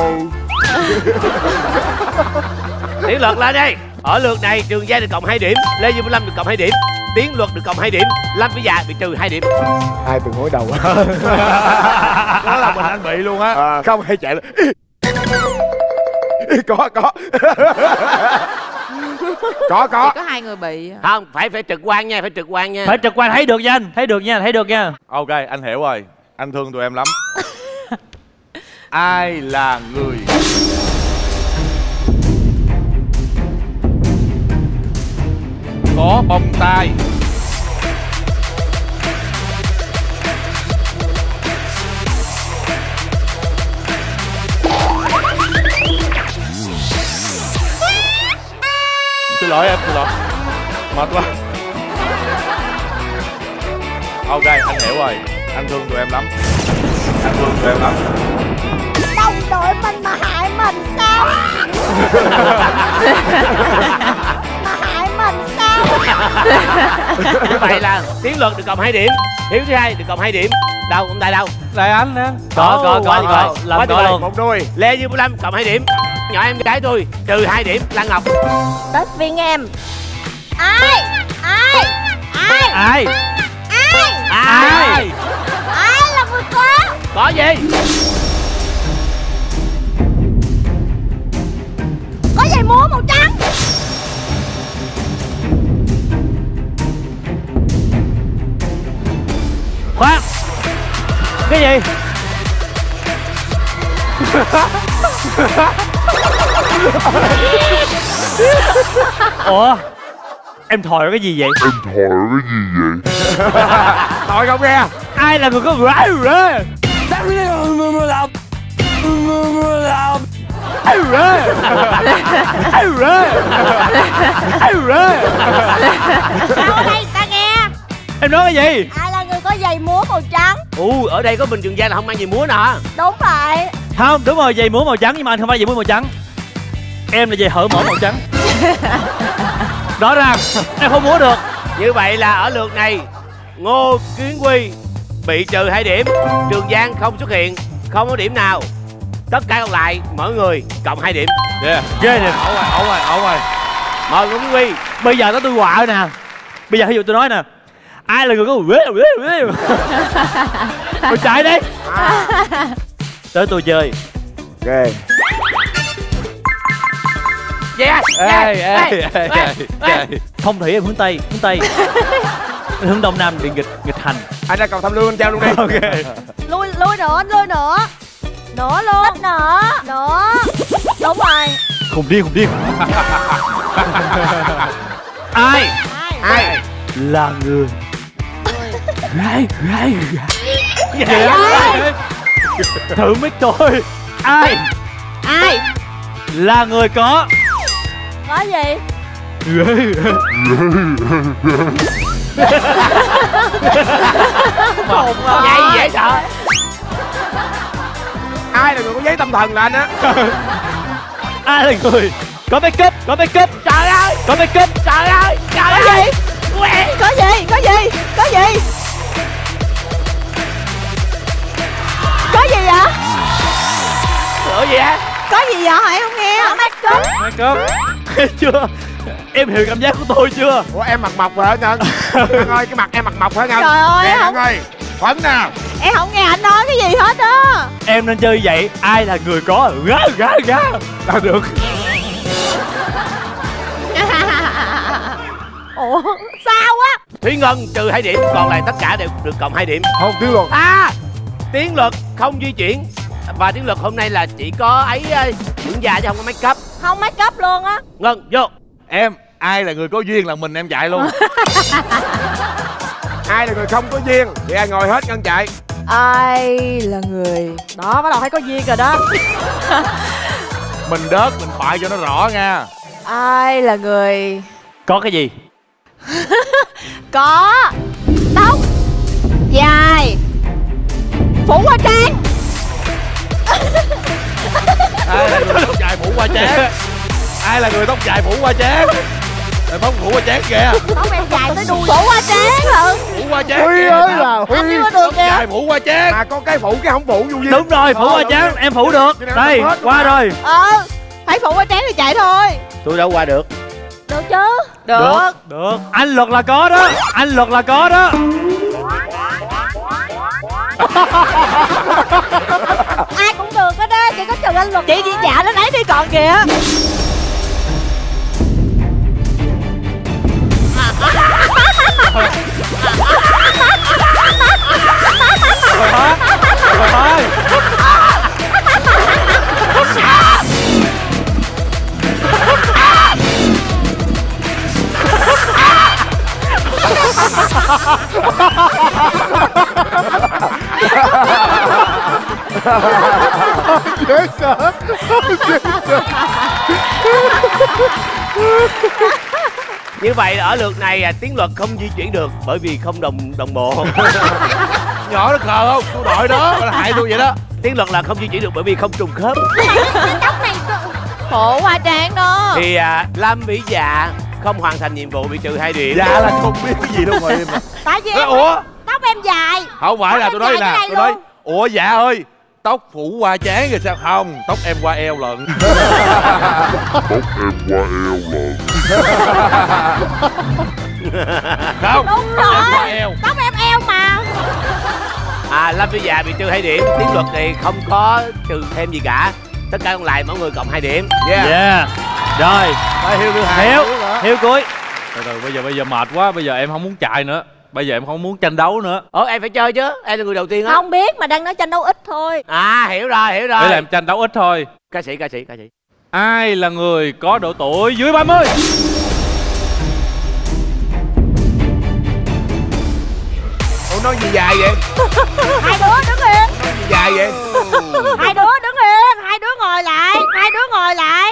Tiến Luật lên đi. Ở lượt này Trường Giang được cộng hai điểm, Lê Dương Bảo Lâm được cộng hai điểm, Tiến Luật được cộng hai điểm, Lâm Vĩ Dạ bị trừ hai điểm. Ai từng hối đầu. Đó là mình anh bị luôn á. À, không hay chạy lên. Có có. Có có. Chỉ có hai người bị. Không, phải phải trực quan nha, phải trực quan nha. Phải trực quan thấy được nha anh, thấy được nha, thấy được nha. Ok, anh hiểu rồi. Anh thương tụi em lắm. Ai là người có bông tai? Xin lỗi em, xin lỗi. Mệt quá. Ok, anh hiểu rồi. Anh thương tụi em lắm. Anh thương tụi em lắm. Đồng đội mình mà hại mình sao? Mà hại mình sao? Như vậy là Tiến Luật được cộng hai điểm, Hiếu thứ hai được cộng hai điểm. Đâu, ông Tài đâu? Lại anh nè. Có, có, quá có, tuyệt có. vời. Làm Quá tuyệt có vời. luôn. Một đuôi. Lê Dương Bảo Lâm cộng hai điểm, nhỏ em gái tôi trừ hai điểm, Lan Ngọc. Tết viên em. Ai? Ai? Ai? Ai? Ai? Ai? Ai là người có? Có gì? Có giày múa màu trắng. Khoan. Cái gì? Ủa em thòi cái gì vậy? Em thòi cái gì vậy? Thòi không nghe. Ai là người có rái rái? Ai rơi? Ai rơi? Ai rơi? Sao ở đây ta nghe? Em nói cái gì? Ai là người có giày múa màu trắng? U ở đây có mình Trường Giang là không mang gì múa nè. Đúng vậy. Không, đúng rồi, giày múa màu trắng nhưng mà anh không phải giày múa màu trắng. Em là giày hở mỏ màu trắng. Rõ ràng em không múa được. Như vậy là ở lượt này Ngô Kiến Huy bị trừ hai điểm, Trường Giang không xuất hiện, không có điểm nào. Tất cả còn lại mỗi người cộng hai điểm. Yeah. Ghê nè. Ổn rồi, ổn rồi, ổn rồi. Mời Ngô Kiến Huy. Bây giờ đó tôi quạ rồi nè. Bây giờ ví dụ tôi nói nè, ai là người có tôi chạy đi. À. Tới tôi chơi. Ghê. Yeah, ê, yeah, ê, yeah, ê, yeah, ê, yeah. ê. Phong thủy em hướng Tây, hướng Tây. Hướng Đông Nam bị nghịch, nghịch hành. Anh ra cầu Tham Lương anh trao luôn đi. Ok. Lui, lui nữa, lui nữa. Nữa luôn. Ít nữa. Nữa. Đúng rồi. Khùng điên, khùng điên. Ai? Ai? Là người. Ai, ai, Ai? thử mới tôi. Ai? Ai? Là người có. Có gì? Khùng à. Vậy dễ sợ. Ai là người có giấy tâm thần là anh á? Ai là người có make up, có make up. Trời ơi, Có make up. trời ơi, trời Có ơi. gì? Có gì? Có gì? Có gì? Có gì vậy? Ủa gì á? Có gì vậy? Hỏi không nghe. Có make up. Make up. Thấy chưa? Em hiểu cảm giác của tôi chưa? Ủa em mặt mộc hả Ngân? Ngân ơi, cái mặt em mặt mộc hả Ngân? Trời ơi, Nè không- Ngân ơi, Phấn nè. Em không nghe anh nói cái gì hết á. Em nên chơi vậy. Ai là người có gá gá gá là được. Ủa sao á? Thúy Ngân trừ hai điểm, còn lại tất cả đều được cộng hai điểm. Không tiếng luật. À, tiến luật không di chuyển. Và tiến luật hôm nay là chỉ có ấy dưỡng da chứ không có make up. Không make up luôn á. Ngân vô. Em, ai là người có duyên là mình em chạy luôn. Ai là người không có duyên thì ai ngồi hết Ngân chạy. Ai là người Đó bắt đầu thấy có duyên rồi đó. Mình đớt, mình phải cho nó rõ nha. Ai là người Có cái gì? có tóc dài phủ hoa trang? Ai là người tóc dài phủ hoa trán? Ai là người tóc dài phủ hoa trán? Rồi tóc phủ hoa trán kìa. Tóc em dài tới đuôi. Phủ hoa trang hả? Phủ hoa trán Huy kìa. ơi là Huy. Anh chưa có được Tóc kìa. dài phủ hoa trán. À có cái phụ cái không phụ vô duyên. Đúng rồi, phủ hoa trắng em phủ được. Đây, qua rồi. Ờ, phải phủ hoa trang thì chạy thôi. Tôi đâu qua được. Được chứ? Được. Được. Anh luật là có đó. Anh luật là có đó. Ai cũng được hết á, chỉ có trừ anh luật. Chị đi dạo nó nấy đi còn kìa. Rồi hả? Rồi thôi. Dễ sợ. Dễ sợ. Như vậy ở lượt này à, tiến luật không di chuyển được bởi vì không đồng đồng bộ. Nhỏ nó khờ không? Tôi đội đó, nó hại tôi vậy đó. Tiến luật là không di chuyển được bởi vì không trùng khớp. Tóc này Phủ hoa trang đó. Thì à, Lâm Vĩ Dạ không hoàn thành nhiệm vụ bị trừ hai điểm. Dạ là không biết cái gì đâu mà em. tại vì Nói, em ủa? tóc em dài. Không phải là Tóc tôi em nói dài nè, cái tôi này nói luôn. ủa dạ ơi, tóc phủ qua trán rồi sao không? Tóc em qua eo lận. Tóc em qua eo lận. Không, Đúng tóc em qua rồi. eo. Tóc em eo mà. À, Lâm Vĩ Dạ bị trừ hai điểm, tiến luật thì không có trừ thêm gì cả. Tất cả còn lại mỗi người cộng hai điểm. Yeah. Yeah. Rồi. Đây Hiếu thứ hai. Hiếu. Hiếu cuối. Từ từ, bây giờ bây giờ mệt quá, bây giờ em không muốn chạy nữa. Bây giờ em không muốn tranh đấu nữa. Ủa em phải chơi chứ, em là người đầu tiên á. Không biết mà đang nói tranh đấu ít thôi. À hiểu rồi, hiểu rồi. Để làm tranh đấu ít thôi. Ca sĩ, ca sĩ, ca sĩ. Ai là người có độ tuổi dưới ba mươi? Ủa nói gì dài vậy? Hai đứa đứng yên. Nói gì dài vậy? Hai đứa đứng yên. Hai đứa ngồi lại. Hai đứa ngồi lại.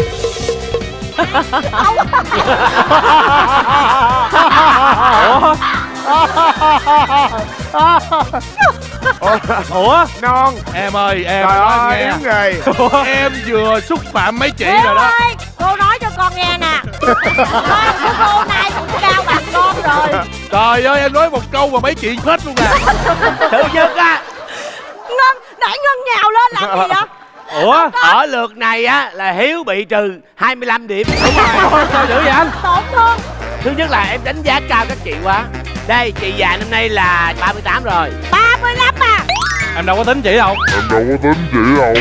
Ủa? Ủa? Non. Em ơi, em Trời nói ơi, nghe. đúng rồi. Em vừa xúc phạm mấy chị Hiếu rồi đó. ơi, cô nói cho con nghe nè. Con của cô nay cũng cao bằng con rồi. Trời ơi, em nói một câu mà mấy chị hết luôn nè. Thứ nhất á, Ngân, nãy Ngân nhào lên làm gì vậy? ủa ở lượt này á là Hiếu bị trừ hai mươi lăm điểm. Đúng rồi. Sao dữ vậy anh? Tổn thương. Thứ nhất là em đánh giá cao các chị quá. Đây, chị già năm nay là ba mươi tám rồi. ba mươi lăm à? Em đâu có tính chị đâu. Em đâu có tính chị đâu.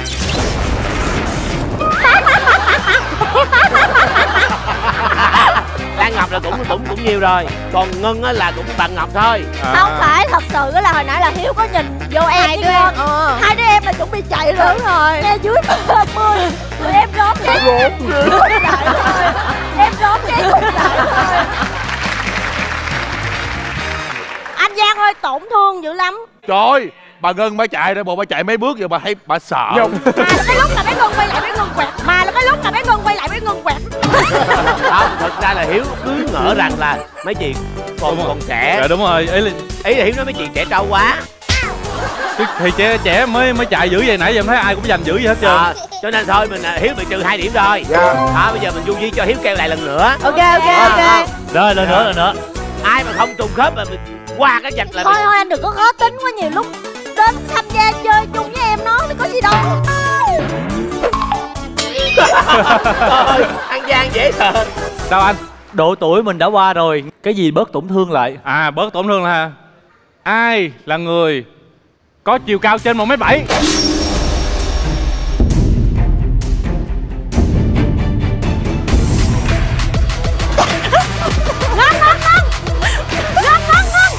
Lan Ngọc là cũng cũng cũng nhiều rồi. Còn Ngân á là cũng bằng Ngọc thôi. À. Không phải, thật sự là hồi nãy là Hiếu có nhìn vô em Hai với đứa Ngân. em, ờ. Hai đứa em là chuẩn bị chạy rồi. Đúng rồi. Nghe dưới ba mươi. Tụi em rón rén. Rón chạy thôi. Em rón rén chạy thôi. Anh Giang ơi, tổn thương dữ lắm. Trời ơi, bà Ngân bà chạy ra bộ bà chạy mấy bước giờ bà thấy bà sợ. Mà là cái lúc là bé Ngân quay lại bé Ngân quẹt. Mà là cái lúc là bé Ngân quay lại bé Ngân quẹt. Không, thật ra là Hiếu cứ ngỡ rằng là mấy chị còn còn trẻ. Dạ đúng rồi, ý là Ý là Hiếu nói mấy chị trẻ trâu quá. thì, thì trẻ trẻ mới mới chạy dữ vậy, nãy giờ em thấy ai cũng giành dữ vậy hết trơn. À, cho nên thôi mình Hiếu bị trừ hai điểm rồi. Dạ. Đó, bây giờ mình du di cho Hiếu kêu lại lần nữa. Ok ok ok. Rồi lần nữa lần nữa. Ai mà không trùng khớp mà mình qua cái vạch là Thôi mình... thôi anh đừng có khó tính quá, nhiều lúc đến tham gia chơi chung với em nó thì có gì đâu. Trời, ăn gian dễ sợ. Sao anh? Độ tuổi mình đã qua rồi, cái gì bớt tổn thương lại? À, bớt tổn thương là ai là người có chiều cao trên một mét bảy? Ngân ngân ngân. Ngân ngân ngân.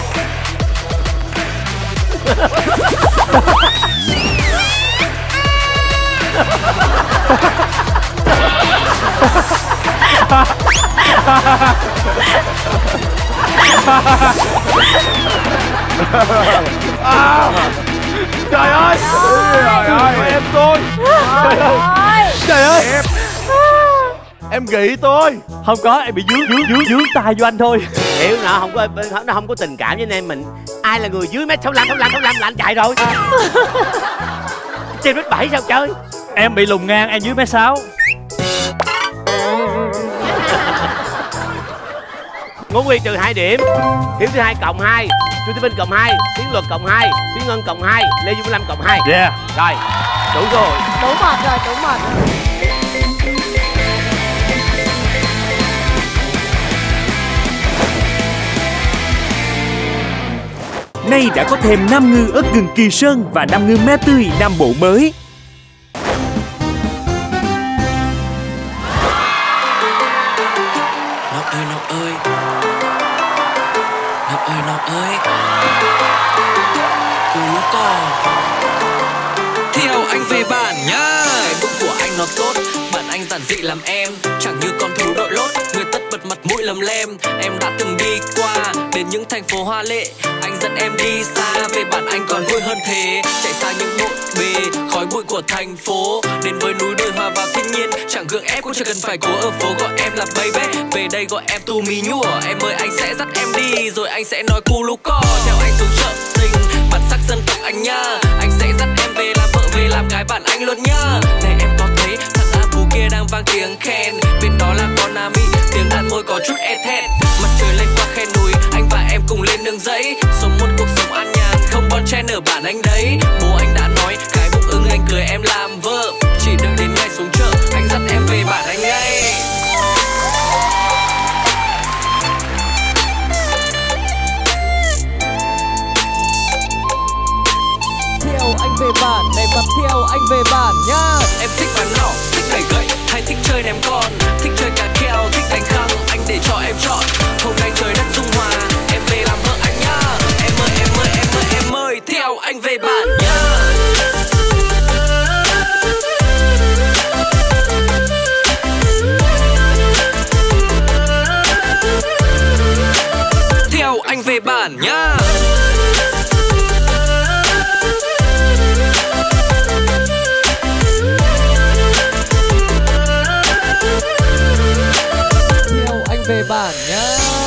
À, trời ơi, trời ơi, em tôi. Trời ơi. Trời ơi, Em em nghĩ tôi. không có, em bị dướng dướng dướng dướng tay vô anh thôi. Hiếu nó không có, nó không có tình cảm với anh em mình. Ai là người dưới mét sáu lăm sáu lăm sáu lăm là anh chạy rồi. Trên mét bảy sao chơi? Em bị lùn ngang, em dưới mét sáu. Ngô Nguyên trừ hai điểm, Hiếu thứ hai cộng hai, Chu Thị Vinh cộng hai, Tiến Luật cộng hai, Tiến Ngân cộng hai, Lê Dung Lâm cộng hai. Yeah. Rồi, đủ rồi. Đủ mệt rồi, đủ mệt rồi. Nay đã có thêm năm ngư ớt gừng Kỳ Sơn và năm ngư me tươi Nam Bộ mới. Ngọc ơi Ngọc ơi, Ngọc ơi Ngọc ơi, cô lúc cò theo anh về bản nhá. Cái bụng của anh nó tốt, bạn anh giản dị làm em, chẳng như con thú đội lốt, người tất bật mặt mũi lầm lem. Em đã từng đi qua đến những thành phố hoa lệ, anh dẫn em đi xa, về bản anh còn vui hơn thế. Chạy xa những bộn bề khói bụi của thành phố, đến với núi đồi hòa vào thiên nhiên, chẳng gượng ép cũng chẳng cần phải cố ở phố. Gọi em là baby, về đây gọi em tu mí nhua. Em ơi anh sẽ dắt em đi, rồi anh sẽ nói cu lú co. Theo anh xuống chợ tình, bản sắc dân tộc anh nhá. Anh sẽ dắt em về làm vợ, về làm gái bản anh luôn nhá. Này em có thấy thằng Abu kia đang vang tiếng khen, bên đó là con Ami, tiếng đàn môi có chút ê thét. Mặt trời lên qua khe núi, anh và em cùng lên nương giấy, sống một cuộc sống an nhàn, không bon chen ở bản anh đấy. Bố anh đã nói cái bụng ưng anh cưới em làm vợ, chỉ đợi đến ngày xuống chợ anh dắt em về bản anh ngay. Theo anh về bản, này mặt theo anh về bản nhá. Em thích bắn nỏ, thích cày gậy, hay thích chơi ném con, thích chơi cá keo, thích đánh khăng, anh để cho em chọn. Hôm nay trời đất dung hòa, em về làm vợ anh nhá. Em ơi em ơi em ơi em ơi, theo anh về bản nhá. anh về bản nhá. Theo anh về bản nhá.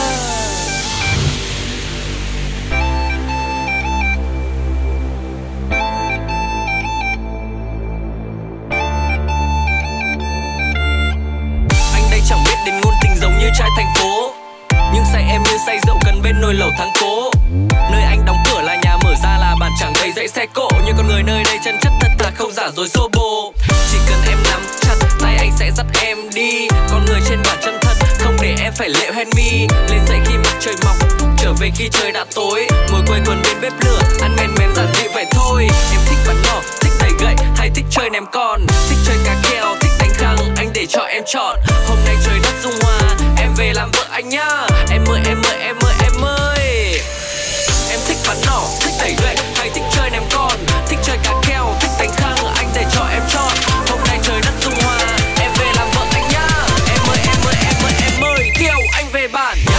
Chẳng biết đến ngôn tình giống như trai thành phố, nhưng say em như say rượu cần bên nồi lẩu thắng cố. Nơi anh đóng cửa là nhà, mở ra là bàn chẳng đầy dãy xe cộ. Như con người nơi đây chân chất thật thà không giả dối xô bồ. Chỉ cần em nắm chặt tay anh sẽ dắt em đi. Con người trên bản chân thật không để em phải lệ hoen mi. Lên dậy khi mặt trời mọc, trở về khi trời đã tối. Ngồi quây quần bên bếp lửa, ăn men men giản dị vậy thôi. Em thích bắn nỏ, thích đẩy gậy hay thích chơi ném con, thích chơi cá kèo, thích đánh khăng, anh để cho em chọn. Hôm nay trời đất dung hòa, em về làm vợ anh nhá. Em ơi em ơi em ơi em ơi. Em thích bắn nỏ, thích đẩy gậy hay thích chơi ném con, thích chơi cá kèo, thích đánh khăng, anh để cho em chọn. Hôm nay trời đất dung hòa, em về làm vợ anh nhá. Em ơi em ơi em ơi em ơi, theo anh về bản nhá.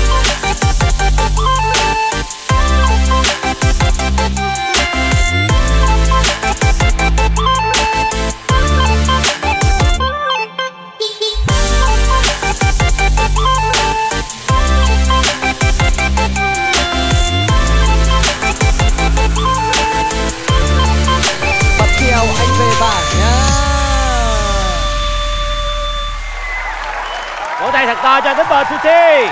Theo anh về bản nhá. Vỗ tay thật to cho Double Tutti.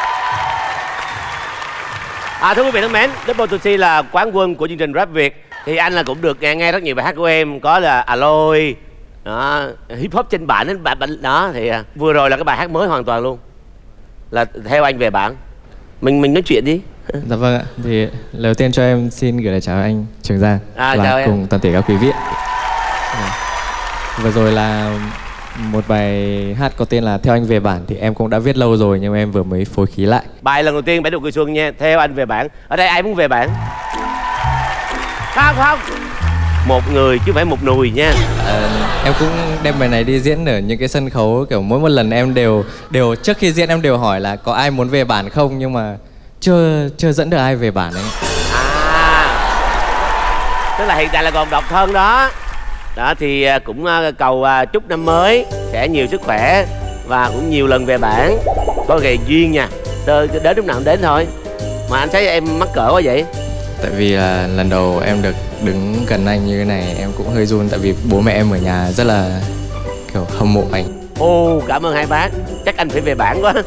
À, thưa quý vị thân mến, Double Tutti là quán quân của chương trình Rap Việt. Thì anh là cũng được nghe, nghe rất nhiều bài hát của em, có là Aloy đó, hip hop trên bản đến bản đó. Thì à, vừa rồi là cái bài hát mới hoàn toàn luôn, là Theo Anh Về Bản. Mình mình nói chuyện đi. Dạ vâng ạ. Thì lời đầu tiên cho em xin gửi lời chào anh Trường Giang à, và cùng toàn thể các quý vị. Vừa rồi là một bài hát có tên là Theo Anh Về Bản, thì em cũng đã viết lâu rồi nhưng em vừa mới phối khí lại. Bài lần đầu tiên Bảy Nụ Cười Xuân nha, Theo Anh Về Bản. Ở đây ai muốn về bản? Không không, một người chứ không phải một nùi nha. À, em cũng đem bài này đi diễn ở những cái sân khấu, kiểu mỗi một lần em đều đều trước khi diễn em đều hỏi là có ai muốn về bản không, nhưng mà chưa chưa dẫn được ai về bản ấy. À, tức là hiện tại là còn độc thân đó. Đó thì cũng cầu chúc năm mới sẽ nhiều sức khỏe và cũng nhiều lần về bản. Có nghề duyên nha, đến lúc nào cũng đến thôi. Mà anh thấy em mắc cỡ quá vậy? Tại vì là lần đầu em được đứng gần anh như thế này em cũng hơi run, tại vì bố mẹ em ở nhà rất là kiểu hâm mộ anh. Ồ, cảm ơn hai bác, chắc anh phải về bản quá.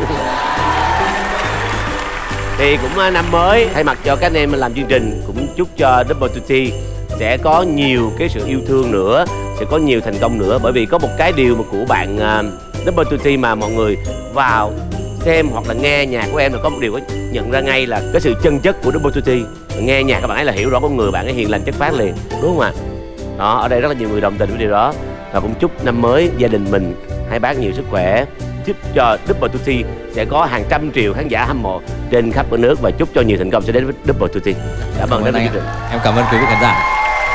Thì cũng năm mới, thay mặt cho các anh em làm chương trình cũng chúc cho Double Tutti sẽ có nhiều cái sự yêu thương nữa, sẽ có nhiều thành công nữa. Bởi vì có một cái điều mà của bạn uh, Double Tutti mà mọi người vào xem hoặc là nghe nhạc của em là có một điều có nhận ra ngay là cái sự chân chất của Double Tutti. Nghe nhạc các bạn ấy là hiểu rõ con người bạn ấy hiền lành chất phác liền, đúng không ạ? Đó, ở đây rất là nhiều người đồng tình với điều đó. Và cũng chúc năm mới gia đình mình, hai bác nhiều sức khỏe, chúc cho Double Tutti sẽ có hàng trăm triệu khán giả hâm mộ trên khắp cả nước và chúc cho nhiều thành công sẽ đến với Double Tutti. Cảm ơn đến với chương trình. Em cảm ơn quý vị khán giả.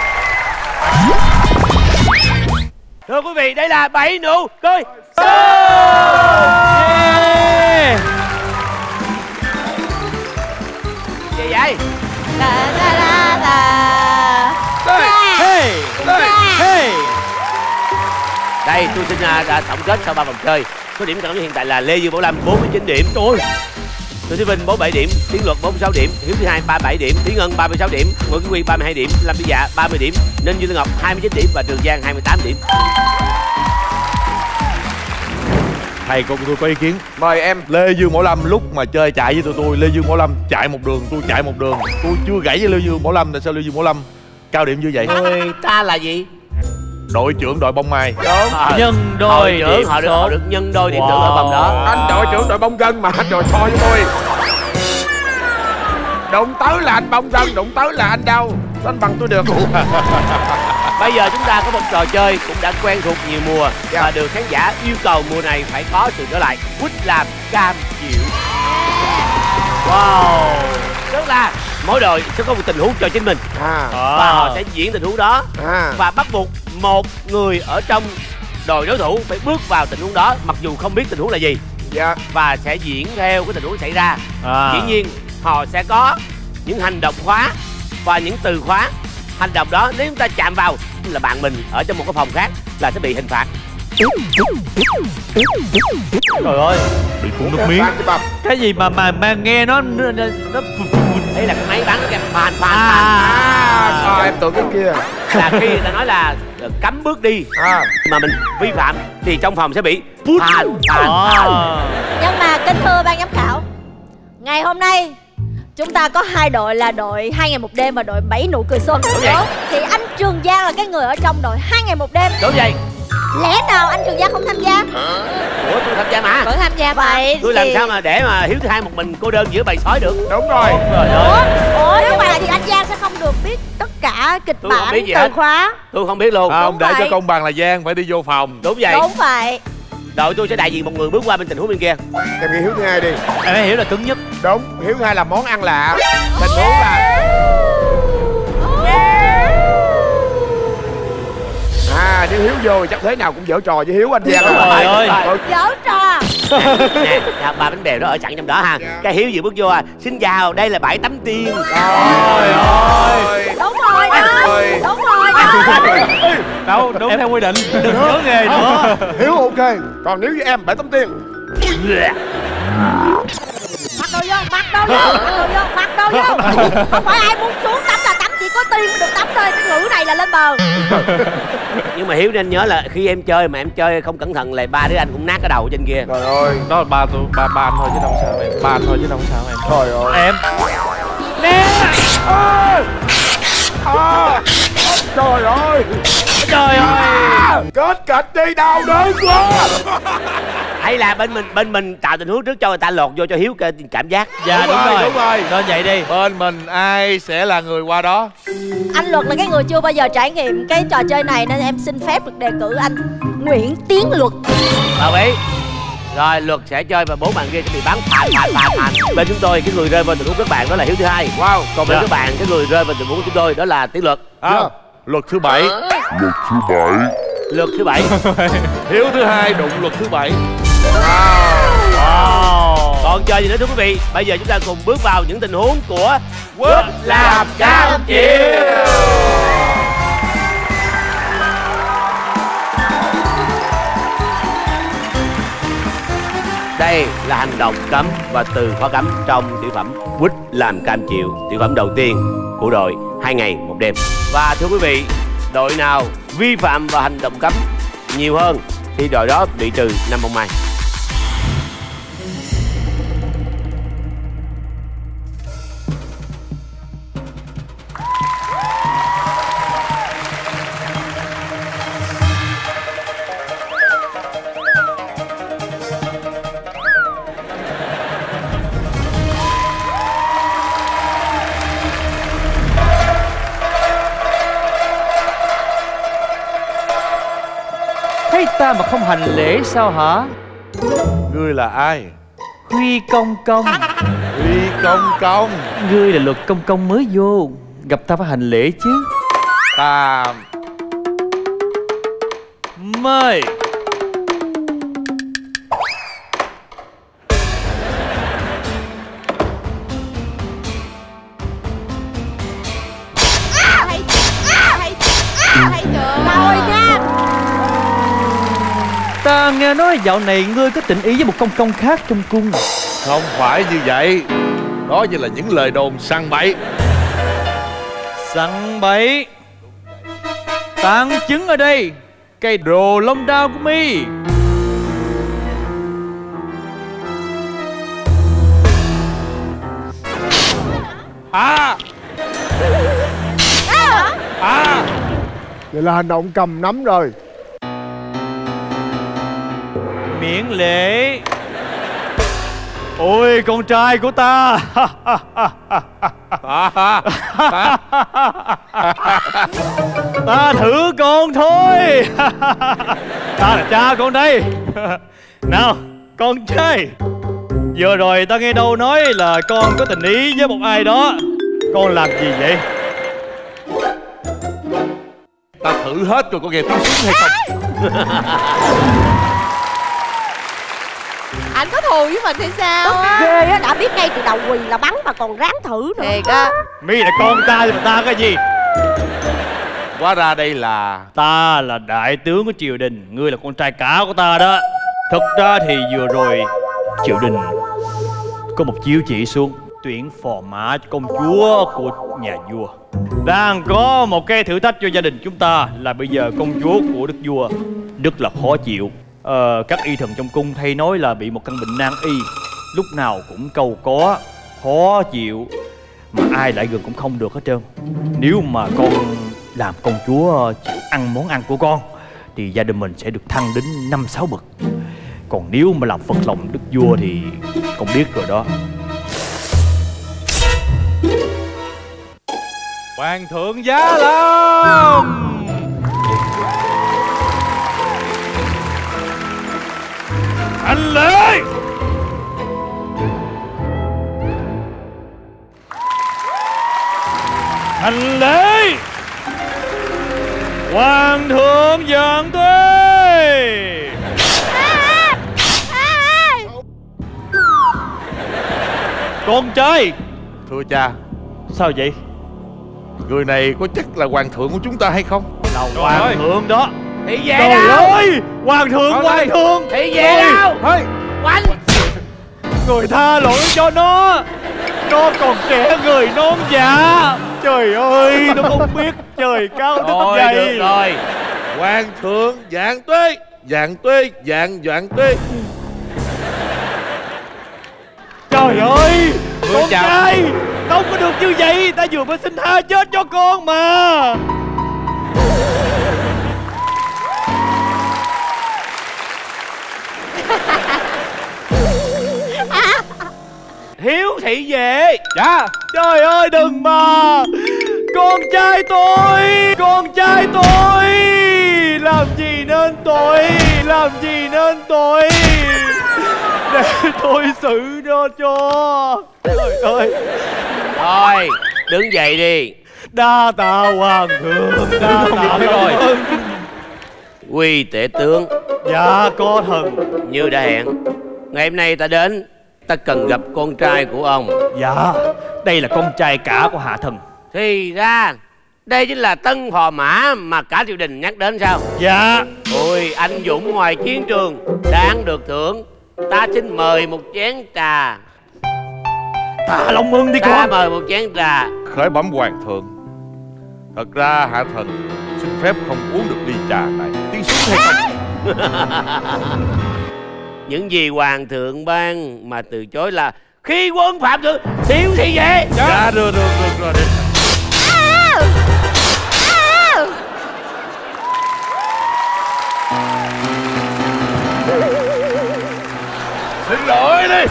Thưa quý vị, đây là Bảy Nụ Cười Xuân. Gì vậy? Da da da da. Hey, hey. Đây tôi xin uh, tổng kết sau ba vòng chơi. Số điểm cộng hiện tại là Lê Dương Bảo Lâm bốn mươi chín điểm. Trời. Từ Thúy Vinh bốn mươi bảy điểm, Tiến Luật bốn mươi sáu điểm, Hiếu Thứ Hai ba mươi bảy điểm, Thúy Ngân ba mươi sáu điểm, Nguyễn Quý Quy ba mươi hai điểm, Lâm Vĩ Dạ ba mươi điểm, Ninh Dương Tư Ngọc hai mươi chín điểm và Trường Giang hai mươi tám điểm. Thầy cùng tôi có ý kiến. Mời em. Lê Dương Bảo Lâm lúc mà chơi chạy với tụi tôi, Lê Dương Bảo Lâm chạy một đường, tôi chạy một đường. Tôi chưa gãy với Lê Dương Bảo Lâm, tại sao Lê Dương Bảo Lâm cao điểm như vậy? Người ta là gì? Đội trưởng đội bóng mai. Đúng. À, nhân đôi điểm trưởng họ được, họ được nhân đôi điểm wow. Tưởng ở vòng đó. Anh đội trưởng đội bóng gân mà, trời thôi với tôi. Đụng tới là anh bông gân, đụng tới là anh đâu. Anh bằng tôi được. Bây giờ chúng ta có một trò chơi cũng đã quen thuộc nhiều mùa yeah. Và được khán giả yêu cầu mùa này phải có sự trở lại. Quýt làm cam chịu. Wow. Tức là mỗi đội sẽ có một tình huống cho chính mình à. Và họ sẽ diễn tình huống đó à. Và bắt buộc một người ở trong đội đối thủ phải bước vào tình huống đó mặc dù không biết tình huống là gì yeah. Và sẽ diễn theo cái tình huống xảy ra à. Dĩ nhiên họ sẽ có những hành động khóa và những từ khóa. Hành động đó nếu chúng ta chạm vào là bạn mình ở trong một cái phòng khác là sẽ bị hình phạt. Trời ơi, bị phun nước miếng. Cái gì mà mà mà nghe nó nó, nó... Đây là cái máy bắn cái phàn phàn À, phàn. coi em tưởng cái kia. Là khi người ta nói là cấm bước đi à. mà mình vi phạm thì trong phòng sẽ bị phàn phàn phàn. Nhưng mà kính thưa ban giám khảo, ngày hôm nay chúng ta có hai đội là đội hai ngày một đêm và đội bảy nụ cười xuân. Đúng vậy. Thì anh Trường Giang là cái người ở trong đội hai ngày một đêm. Đúng vậy. Lẽ nào anh Trường Giang không tham gia? Ủa tôi tham gia mà. Vẫn tham gia vậy. Tôi thì... làm sao mà để mà Hiếu thứ hai một mình cô đơn giữa bầy sói được. Đúng rồi. Ủa, Ủa nhưng mà thì anh Giang sẽ không được biết tất cả kịch Tôi không bản biết gì từ hết. khóa. Tôi không biết luôn. Không, để vậy. cho công bằng là Giang phải đi vô phòng. Đúng vậy. Đúng vậy. Đội tôi sẽ đại diện một người bước qua bên tình huống bên kia. Em nghĩ Hiếu thứ hai đi. Em phải hiểu là cứng nhất. Đúng, Hiếu thứ hai là món ăn lạ. Tình huống là à, nếu Hiếu vô thì chắc thế nào cũng dở trò với Hiếu anh Giang. Trời ơi. Dở trò. Nè, nè, ba bánh bèo đó ở sẵn trong đó ha. Cái Hiếu vừa bước vô à, xin chào, đây là bãi tắm tiên. Trời ơi. Đúng rồi đó. Đúng rồi đó. Đâu, đúng theo quy định. Đừng nhớ nghề nữa. Hiếu ok. Còn nếu như em bãi tắm tiên. Mặc đồ vô, mặc đồ vô, mặc đồ vô, mặc đồ vô. Không phải ai muốn xuống tắm là tắm, chỉ có tiền mới được tắm thôi. Cái ngữ này là lên bờ. Nhưng mà Hiếu nên nhớ là khi em chơi mà em chơi không cẩn thận là ba đứa anh cũng nát cái đầu trên kia. Trời ơi. Đó là ba tôi, ba ba anh thôi chứ đâu sao em. Ba anh thôi chứ đâu sao em. Trời ơi. Em. Nè. À. À. Trời ơi. Trời ơi. Kết kịch đi, đau đớn quá. Hay là bên mình bên mình tạo tình huống trước cho người ta lột vô cho Hiếu cảm giác. Dạ đúng, Đúng rồi, rồi, đúng rồi. Nên vậy đi. Bên mình ai sẽ là người qua đó? Anh Luật là cái người chưa bao giờ trải nghiệm cái trò chơi này nên em xin phép được đề cử anh Nguyễn Tiến Luật. Đồng ý. Rồi Luật sẽ chơi và bốn bạn kia sẽ bị bắn phàn phàn phàn phàn. Bên chúng tôi cái người rơi vào tình huống các bạn đó là Hiếu thứ hai. Wow. Còn bên Dạ. các bạn cái người rơi vào tình huống của chúng tôi đó là Tiến Luật. À, Yeah. luật thứ bảy. Luật thứ bảy. Luật thứ bảy. Hiếu thứ hai đụng luật thứ bảy. Wow. Còn chơi gì nữa thưa quý vị? Bây giờ chúng ta cùng bước vào những tình huống của Quýt làm cam chịu. Đây là hành động cấm và từ khóa cấm trong tiểu phẩm Quýt làm cam chịu, tiểu phẩm đầu tiên của đội hai ngày một đêm. Và thưa quý vị, đội nào vi phạm và hành động cấm nhiều hơn thì đội đó bị trừ năm bông mai. Thấy ta mà không hành lễ sao hả? Ngươi là ai? Huy Công Công. Huy Công Công. Ngươi là Luật Công Công mới vô, gặp ta phải hành lễ chứ. Ta Mời. Thấy thấy thấy chưa? Rồi nha. Ta nghe nói dạo này ngươi có tình ý với một công công khác trong cung. không phải như vậy. Đó chỉ là những lời đồn săn bậy. Săn bậy. Tàn chứng ở đây. Cây đồ lông đao của mi. À À Vậy là hành động cầm nắm rồi. Miễn lễ. Ôi con trai của ta. Ta thử con thôi. Ta là cha con đây. Nào con trai, vừa rồi ta nghe đâu nói là con có tình ý với một ai đó. Con làm gì vậy? Ta thử hết rồi, có nghe tiếng súng hay không? Anh có thù với mình hay sao Tức á? ghê á, đã biết ngay từ đầu quỳ là bắn mà còn ráng thử nữa. Thiệt á. Mi là con trai mà ta cái gì? Hóa ra đây là... Ta là đại tướng của triều đình, ngươi là con trai cả của ta đó. Thực ra thì vừa rồi triều đình có một chiếu chỉ xuống tuyển phò mã cho công chúa của nhà vua. Đang có một cái thử thách cho gia đình chúng ta là bây giờ công chúa của đức vua rất là khó chịu. Ờ, các y thần trong cung thay nói là bị một căn bệnh nan y, lúc nào cũng câu có, khó chịu, mà ai lại gần cũng không được hết trơn. Nếu mà con làm công chúa chịu ăn món ăn của con thì gia đình mình sẽ được thăng đến năm sáu bậc. Còn nếu mà làm phật lòng đức vua thì con biết rồi đó. Hoàng thượng Giá Lâm. Hành lễ. Hành lễ. Hoàng thượng vạn tuế. Con trai. Thưa cha. Sao vậy? Người này có chắc là hoàng thượng của chúng ta hay không? Là hoàng ơi. Thượng đó. Thì về Trời đâu? ơi, hoàng thượng, Thôi hoàng đây. thượng. Thì về Ôi, đâu? Thôi. Quanh. Người tha lỗi cho nó. Nó còn trẻ người non dạ. Trời ơi, nó không biết trời cao đất Thôi dày. được rồi. Hoàng thượng vạn tuế. Vạn tuế, vạn vạn tuế. Trời ơi, Thưa con chào. trai, không có được như vậy. Ta vừa mới xin tha chết cho con mà. Hiếu thị về. Dạ. Trời ơi đừng mà. Con trai tôi, con trai tôi, làm gì nên tội, làm gì nên tội, để tôi xử nó cho. Trời ơi. Thôi đứng dậy đi. Đa tạ hoàng thượng, đa tạ rồi. rồi. Quy tể tướng. Dạ có thần. Như đã hẹn, ngày hôm nay ta đến, ta cần gặp con trai của ông. Dạ, đây là con trai cả của hạ thần. Thì ra đây chính là tân phò mã mà cả triều đình nhắc đến sao? Dạ. Ôi anh dũng ngoài chiến trường, đáng được thưởng. Ta xin mời một chén trà. Ta Long Ưng đi Ta con. mời một chén trà. Khởi bẩm hoàng thượng. Thật ra hạ thần xin phép không uống được ly trà này. Tiến xuống hay không? Những gì hoàng thượng ban mà từ chối là khi quân phạm thượng thiếu thì về. Dạ được được được rồi. Xin lỗi đi.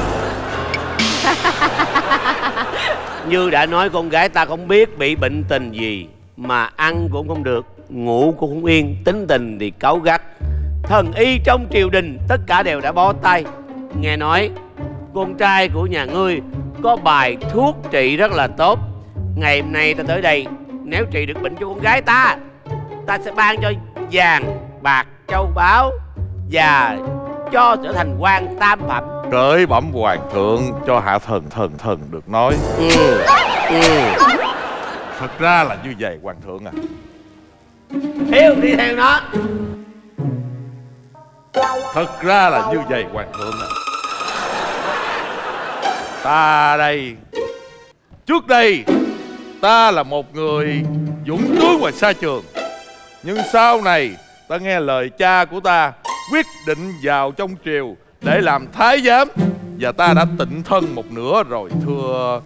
Như đã nói, con gái ta không biết bị bệnh tình gì mà ăn cũng không được, ngủ cũng không yên, tính tình thì cáu gắt. Thần y trong triều đình tất cả đều đã bó tay. Nghe nói con trai của nhà ngươi có bài thuốc trị rất là tốt. Ngày hôm nay ta tới đây, nếu trị được bệnh cho con gái ta, ta sẽ ban cho vàng, bạc, châu báu và cho trở thành quan tam phẩm. Cởi bẩm hoàng thượng cho hạ thần thần thần được nói. Ừ. Ừ. Thật ra là như vậy hoàng thượng à. Hiếu đi theo nó. Thật ra là như vậy hoàng thượng à. Ta đây, trước đây ta là một người dũng tướng ngoài xa trường, nhưng sau này ta nghe lời cha của ta quyết định vào trong triều để làm thái giám, và ta đã tịnh thân một nửa rồi thưa.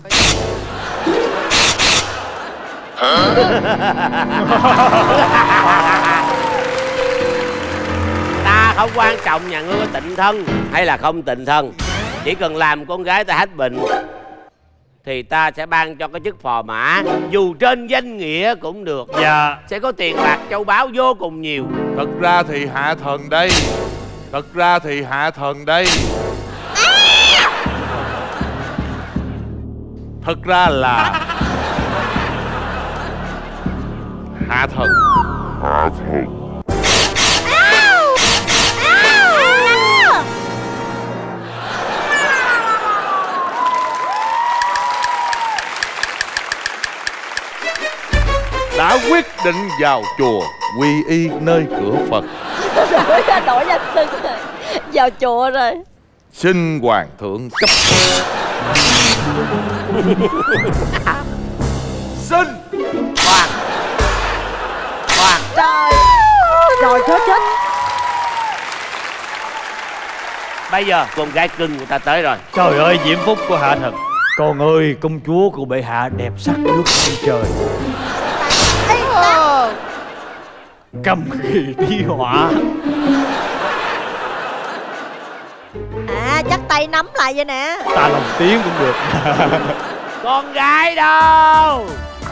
Ta không quan trọng nhà ngươi có tịnh thân hay là không tịnh thân, chỉ cần làm con gái ta hết bệnh thì ta sẽ ban cho cái chức phò mã, dù trên danh nghĩa cũng được. Dạ. Sẽ có tiền bạc châu báu vô cùng nhiều. Thật ra thì hạ thần đây, Thật ra thì hạ thần đây Thật ra là hạ thần. Hạ thần. đã quyết định vào chùa quy y nơi cửa Phật. Đổi ra đổi danh xưng rồi. Vào chùa rồi. Xin hoàng thượng cấp. Xin hoàng hoàng. Trời. Rồi chết chết. Bây giờ con gái cưng của ta tới rồi. Trời ơi, diễm phúc của hạ thần. Con ơi, công chúa của bệ hạ đẹp sắc nước trên trời. Cầm kỳ thi họa. À, chắc tay nắm lại vậy nè. Ta lòng tiếng cũng được. Con gái đâu?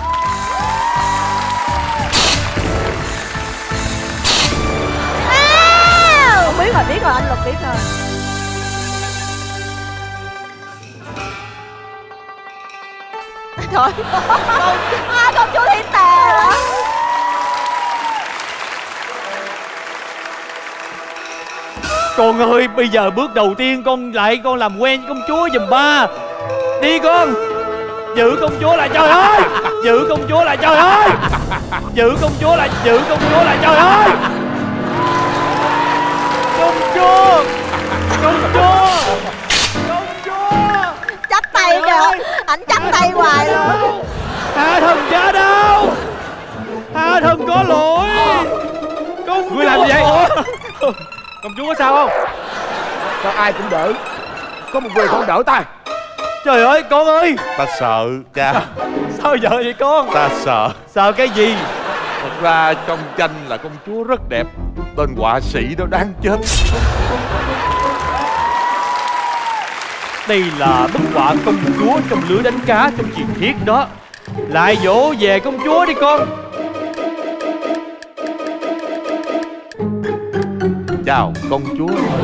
À, không biết rồi, biết rồi, anh Lục biết rồi. Trời ơi, à, công chúa Thiên Tà hả? Con ơi, bây giờ bước đầu tiên con lại con làm quen với công chúa giùm ba. Đi con. Giữ công chúa lại, trời ơi. Giữ công chúa lại, trời ơi. Giữ công chúa lại, giữ công chúa lại, trời ơi. Công chúa. Công chúa. Công chúa. Chắp tay kìa. Ảnh chắp tay hoài luôn. Hạ thần cha đâu? Hạ thần có lỗi. Công Ngươi làm gì vậy? Công chúa có sao không? Sao ai cũng đỡ, có một người không đỡ ta? Trời ơi con ơi. Ta sợ cha. Sao giờ vậy con? Ta sợ. Sợ cái gì? Thật ra trong tranh là công chúa rất đẹp, tên họa sĩ đó đáng chết. Đây là bức họa công chúa trong lưới đánh cá trong truyền thuyết đó. Lại dỗ về công chúa đi con. Chào công chúa.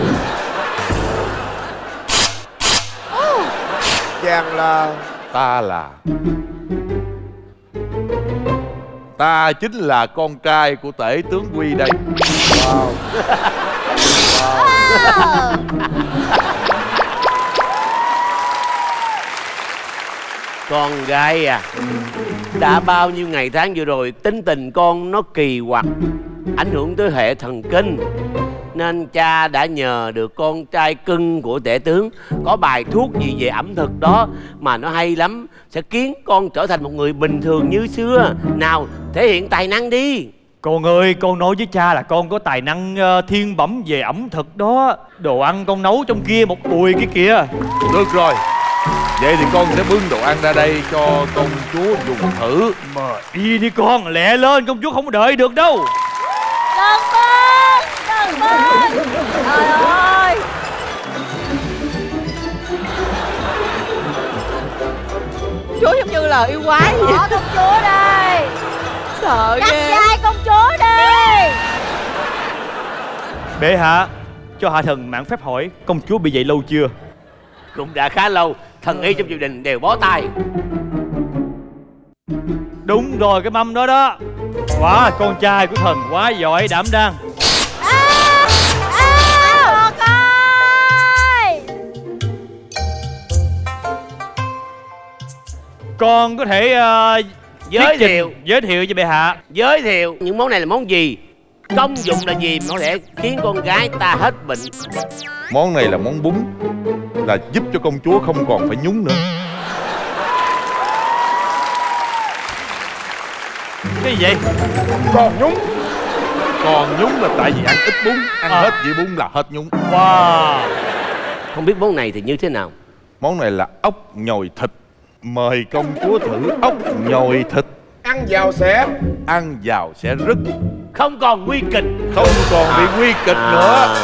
Chàng là... Ta là Ta chính là con trai của tể tướng Quy đây. Wow. Wow. Con gái à, đã bao nhiêu ngày tháng vừa rồi tính tình con nó kỳ quặc, ảnh hưởng tới hệ thần kinh, nên cha đã nhờ được con trai cưng của tể tướng có bài thuốc gì về ẩm thực đó mà nó hay lắm, sẽ khiến con trở thành một người bình thường như xưa. Nào, thể hiện tài năng đi. Con ơi, con nói với cha là con có tài năng uh, thiên bẩm về ẩm thực đó. Đồ ăn con nấu trong kia một bùi kia kìa. Được rồi, vậy thì con sẽ bưng đồ ăn ra đây cho công chúa dùng thử. Mà đi đi con, lẹ lên, công chúa không đợi được đâu. Đừng bên, đừng bên. Trời ơi. Chúa giống như là yêu quái vậy. Bỏ công chúa đây. Sợ Cắt ghê. vai công chúa đi. Bệ hạ, cho hạ thần mãn phép hỏi, công chúa bị dậy lâu chưa? Cũng đã khá lâu, thần y trong triều đình đều bó tay. Đúng rồi, cái mâm đó đó. Wow, con trai của thần quá giỏi, đảm đang. À, à, Ngọc ơi. Con có thể uh, giới thiệu giới thiệu cho bệ hạ. Giới thiệu những món này là món gì, công dụng là gì mà có thể khiến con gái ta hết bệnh. Món này là món bún, là giúp cho công chúa không còn phải nhúng nữa. Cái gì vậy? Còn nhúng. Còn nhúng là tại vì ăn ít bún, ăn à. hết vị bún là hết nhúng. Wow. Không biết món này thì như thế nào? Món này là ốc nhồi thịt. Mời công chúa thử ốc nhồi thịt. Ăn vào sẽ Ăn vào sẽ rứt, không còn nguy kịch. Không còn bị nguy kịch à. nữa.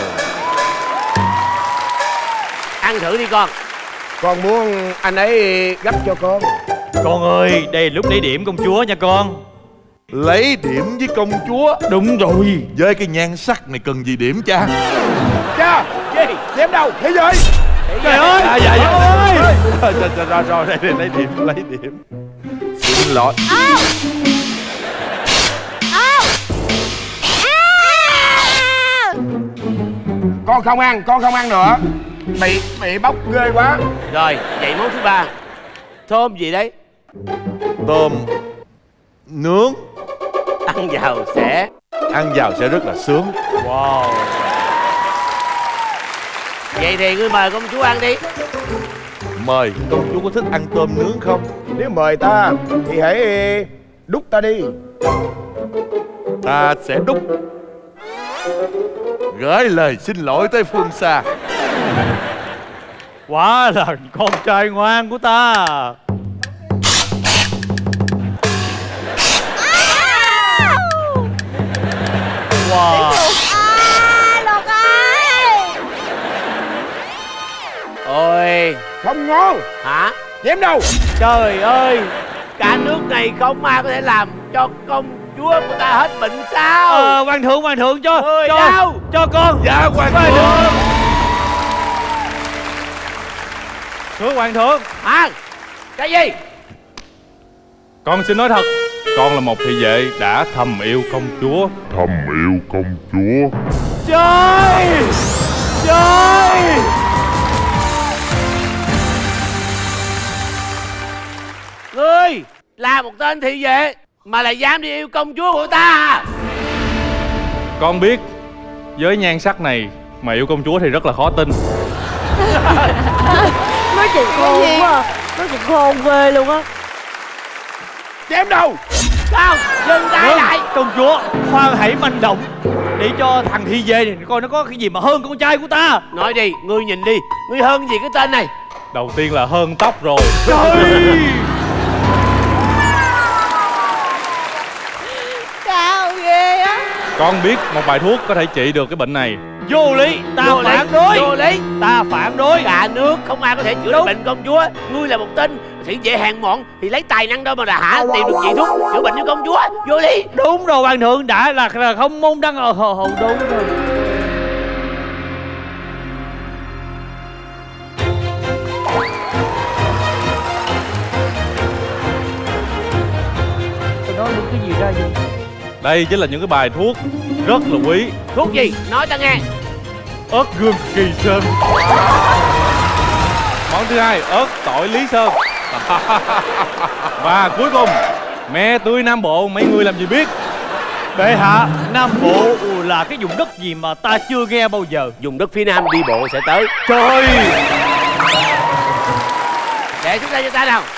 Ăn thử đi con. Con muốn anh ấy gấp cho con. Con ơi, đây là lúc lấy điểm công chúa nha con. Lấy điểm với công chúa? Đúng rồi. Với cái nhan sắc này cần gì điểm cha? Cha, gì? Điểm đâu? Thế giới. Trời ơi. À, dạ, dạ, ơi. Rồi, rồi, rồi, rồi, đây, đây, lấy điểm, lấy điểm. Xin lỗi. À. À. À. Con không ăn, con không ăn nữa. Bị, bị bóc ghê quá. Rồi, vậy món thứ ba. Thơm gì đấy? Tôm nướng. Ăn vào sẽ Ăn vào sẽ rất là sướng. Wow. Vậy thì ngươi mời công chúa ăn đi. Mời, công chúa có thích ăn tôm nướng không? Nếu mời ta thì hãy đút ta đi. Ta sẽ đút. Gửi lời xin lỗi tới phương xa. Quá là con trai ngoan của ta. Wow. Ôi, không ngon. Hả? Chém đâu? Trời ơi, cả nước này không ai có thể làm cho công chúa của ta hết bệnh sao? Ờ, hoàng thượng, hoàng thượng cho Người cho đâu? cho con. Dạ hoàng Hoàng thượng. thượng. Thưa hoàng thượng. Hả? Cái gì? Con xin nói thật, con là một thị vệ đã thầm yêu công chúa. Thầm yêu công chúa. Trời! Trời! Ngươi là một tên thị vệ mà lại dám đi yêu công chúa của ta à? Con biết với nhan sắc này mà yêu công chúa thì rất là khó tin. Nói chuyện khôn quá à. Nói chuyện khôn ghê luôn á. Chém đâu? Không, dừng tay Vâng, lại. công chúa, khoan hãy manh động để cho thằng thi dê này coi nó có cái gì mà hơn con trai của ta. Nói đi, ngươi nhìn đi, ngươi hơn gì cái tên này? Đầu tiên là hơn tóc rồi. Trời! Sao ghê á. Con biết một bài thuốc có thể trị được cái bệnh này. Vô lý, ta Vô lý, phản đối. vô lý. Ta phản đối. Cả nước không ai có thể chữa được bệnh công chúa. Ngươi là một tên thị vệ hèn mọn thì lấy tài năng đâu mà là hả tìm được vị thuốc chữa bệnh cho công chúa? Vô lý. Đúng rồi hoàng thượng, đã là, là không môn đăng ở hầu hầu đúng rồi. Tôi nói được cái gì ra vậy? Đây chính là những cái bài thuốc rất là quý. Thuốc gì? Nói ta nghe. Ớt gươm Kỳ Sơn. Món thứ hai, ớt tỏi Lý Sơn. Và cuối cùng, me tươi Nam Bộ. Mấy người làm gì biết? Bệ hạ, Nam Bộ là cái vùng đất gì mà ta chưa nghe bao giờ. Dùng đất phía Nam đi bộ sẽ tới. Trời! Để chúng ta cho ta nào.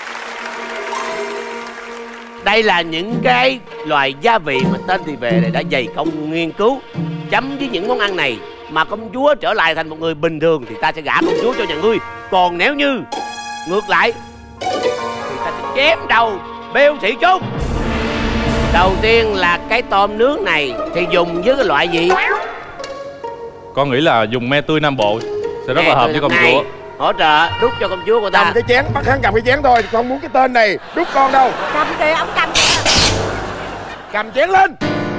Đây là những cái loài gia vị mà tên thị vệ này đã dày công nghiên cứu. Chấm với những món ăn này mà công chúa trở lại thành một người bình thường thì ta sẽ gả công chúa cho nhà ngươi. Còn nếu như ngược lại thì ta sẽ chém đầu bêu thị chúng. Đầu tiên là cái tôm nướng này thì dùng với cái loại gì? Con nghĩ là dùng me tươi Nam Bộ sẽ rất là hợp với công này, chúa. hỗ trợ đút cho công chúa của ta. Cầm cái chén, bắt hắn cầm cái chén thôi. Con muốn cái tên này. Đút con đâu? Cầm kìa, ông cầm kìa. Cầm chén lên.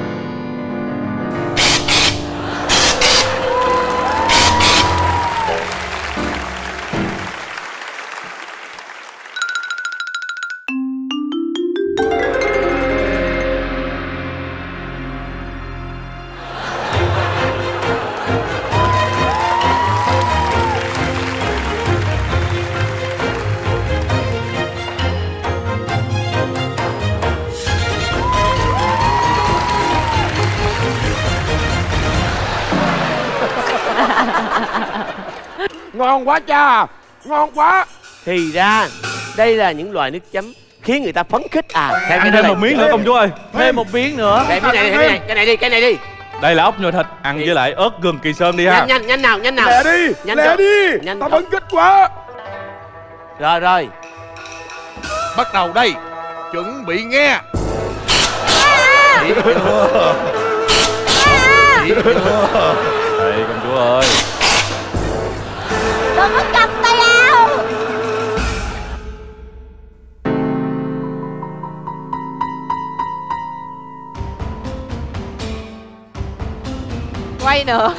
Ngon quá cha. Ngon quá. Thì ra đây là những loại nước chấm khiến người ta phấn khích à. Thêm ăn thêm một miếng nữa công chúa ơi. Thêm một miếng nữa. Đây, cái này, cái này, cái này đi, cái này đi. Đây là ốc nhồi thịt ăn với lại ớt gừng Kỳ Sơn đi ha. Nhanh nhanh nhanh nào, nhanh nào. Lẹ đi, nhanh lẹ cho. đi. Nhanh Tao cho. phấn khích quá. Rồi rồi. Bắt đầu đây. Chuẩn bị nghe. Biết chưa? Biết chưa? Đây công chúa ơi. Đừng có cầm tay ao. Quay nữa.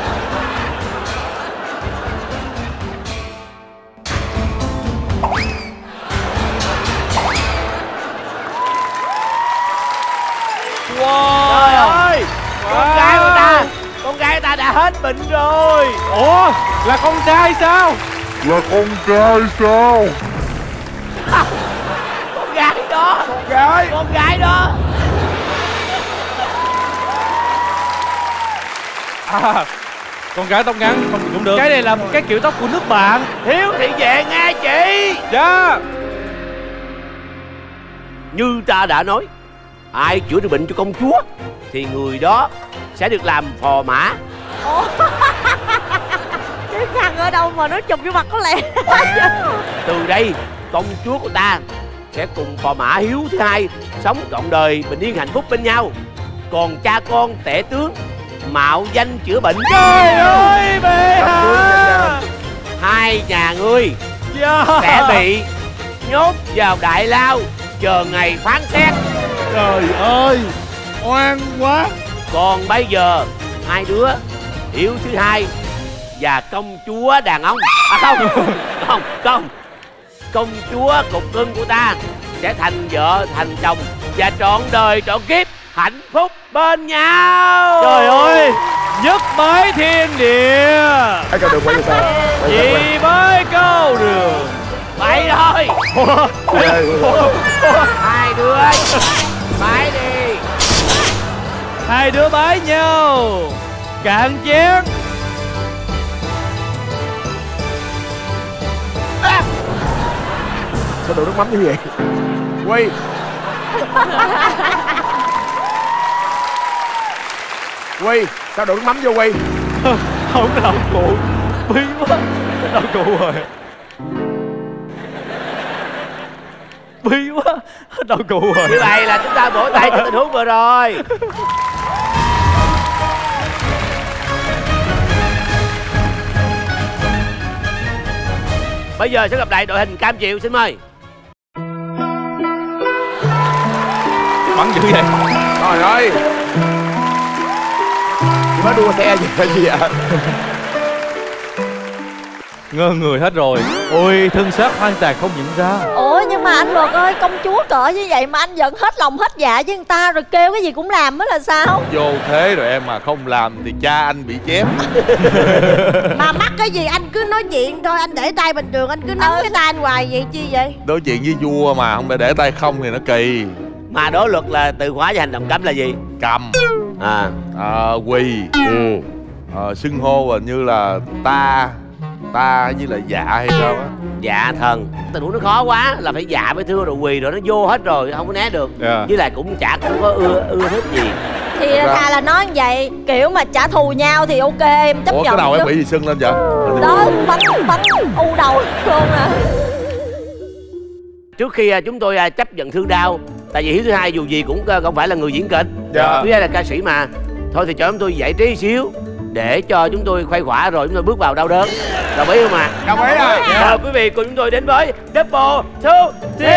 Wow. Trời ơi, con gái của ta, con gái của ta đã hết bệnh rồi. Ủa, là con trai sao? Là con trai sao? Con gái đó, Con gái. con gái đó. À, con gái tóc ngắn không cũng được. Cái này là một cái kiểu tóc của nước bạn. Hiếu thị về nghe chị. Dạ. Như ta đã nói, ai chữa được bệnh cho công chúa thì người đó sẽ được làm phò mã. Ủa? Cái thằng ở đâu mà nó chụp vô mặt có lẽ. Từ đây công chúa của ta sẽ cùng phò mã Hiếu thứ hai sống trọn đời bình yên hạnh phúc bên nhau. Còn cha con tể tướng mạo danh chữa bệnh. Trời ơi bệ hạ, hai nhà ngươi yeah. sẽ bị nhốt vào đại lao chờ ngày phán xét. Trời ơi, oan quá. Còn bây giờ hai đứa Hiếu thứ hai và công chúa đàn ông, à không không không công chúa cục cưng của ta sẽ thành vợ thành chồng và trọn đời trọn kiếp hạnh phúc bên nhau. Trời ơi, nhất bái thiên địa, ai cầu đường quay sao gì bái cao đường. Vậy thôi. Hai đứa bái đi. Hai đứa bái nhau. Cạn chén. À. Sao đổ nước mắm như vậy? Quy. Quy, sao đổ nước mắm vô Quy? Không có đậu cụ. Bí quá. Đậu cụ rồi. Bí quá. Đậu cụ rồi. Như vậy là chúng ta vỗ tay cho tình huống vừa rồi. Bây giờ sẽ gặp lại đội hình cam chịu, xin mời. Bắn dữ vậy. Trời ơi, mới đua xe gì hay gì ạ? Ngơ người hết rồi. Ôi, thân xác hoang tàn không nhận ra. Ủa nhưng mà anh Luật ơi, công chúa cỡ như vậy mà anh vẫn hết lòng hết dạ với người ta rồi kêu cái gì cũng làm mới là sao? Vô thế rồi em mà không làm thì cha anh bị chém. Mà mắc cái gì anh cứ nói chuyện thôi, anh để tay bình thường, anh cứ nắm cái tay anh hoài vậy chi vậy? Nói chuyện với vua mà không phải để tay không thì nó kỳ. Mà đố luật là từ khóa và hành động cấm là gì? Cầm. À, à quỳ. Ừ. À, xưng hô hình như là ta ta với là dạ hay sao á? Dạ thần. Tình huống nó khó quá là phải dạ mới thưa rồi quỳ rồi nó vô hết rồi không có né được. Yeah. Với lại cũng chả không có ưa ưa thích gì. Thì thà là nói như vậy, kiểu mà trả thù nhau thì ok em chấp Ủa, nhận. Ủa cái đầu chứ. em bị gì sưng lên vậy? Đó bắn bắn u đầu luôn à. Trước khi chúng tôi chấp nhận thương đau, tại vì Hiếu thứ hai dù gì cũng không phải là người diễn kịch, dạ. Thứ hai là ca sĩ mà. Thôi thì cho chúng tôi giải trí xíu để cho chúng tôi khuây khỏa rồi chúng tôi bước vào đau đớn. Đồng ý không ạ? À? Đồng ý rồi. Mời quý vị cùng chúng tôi đến với Double Two Team.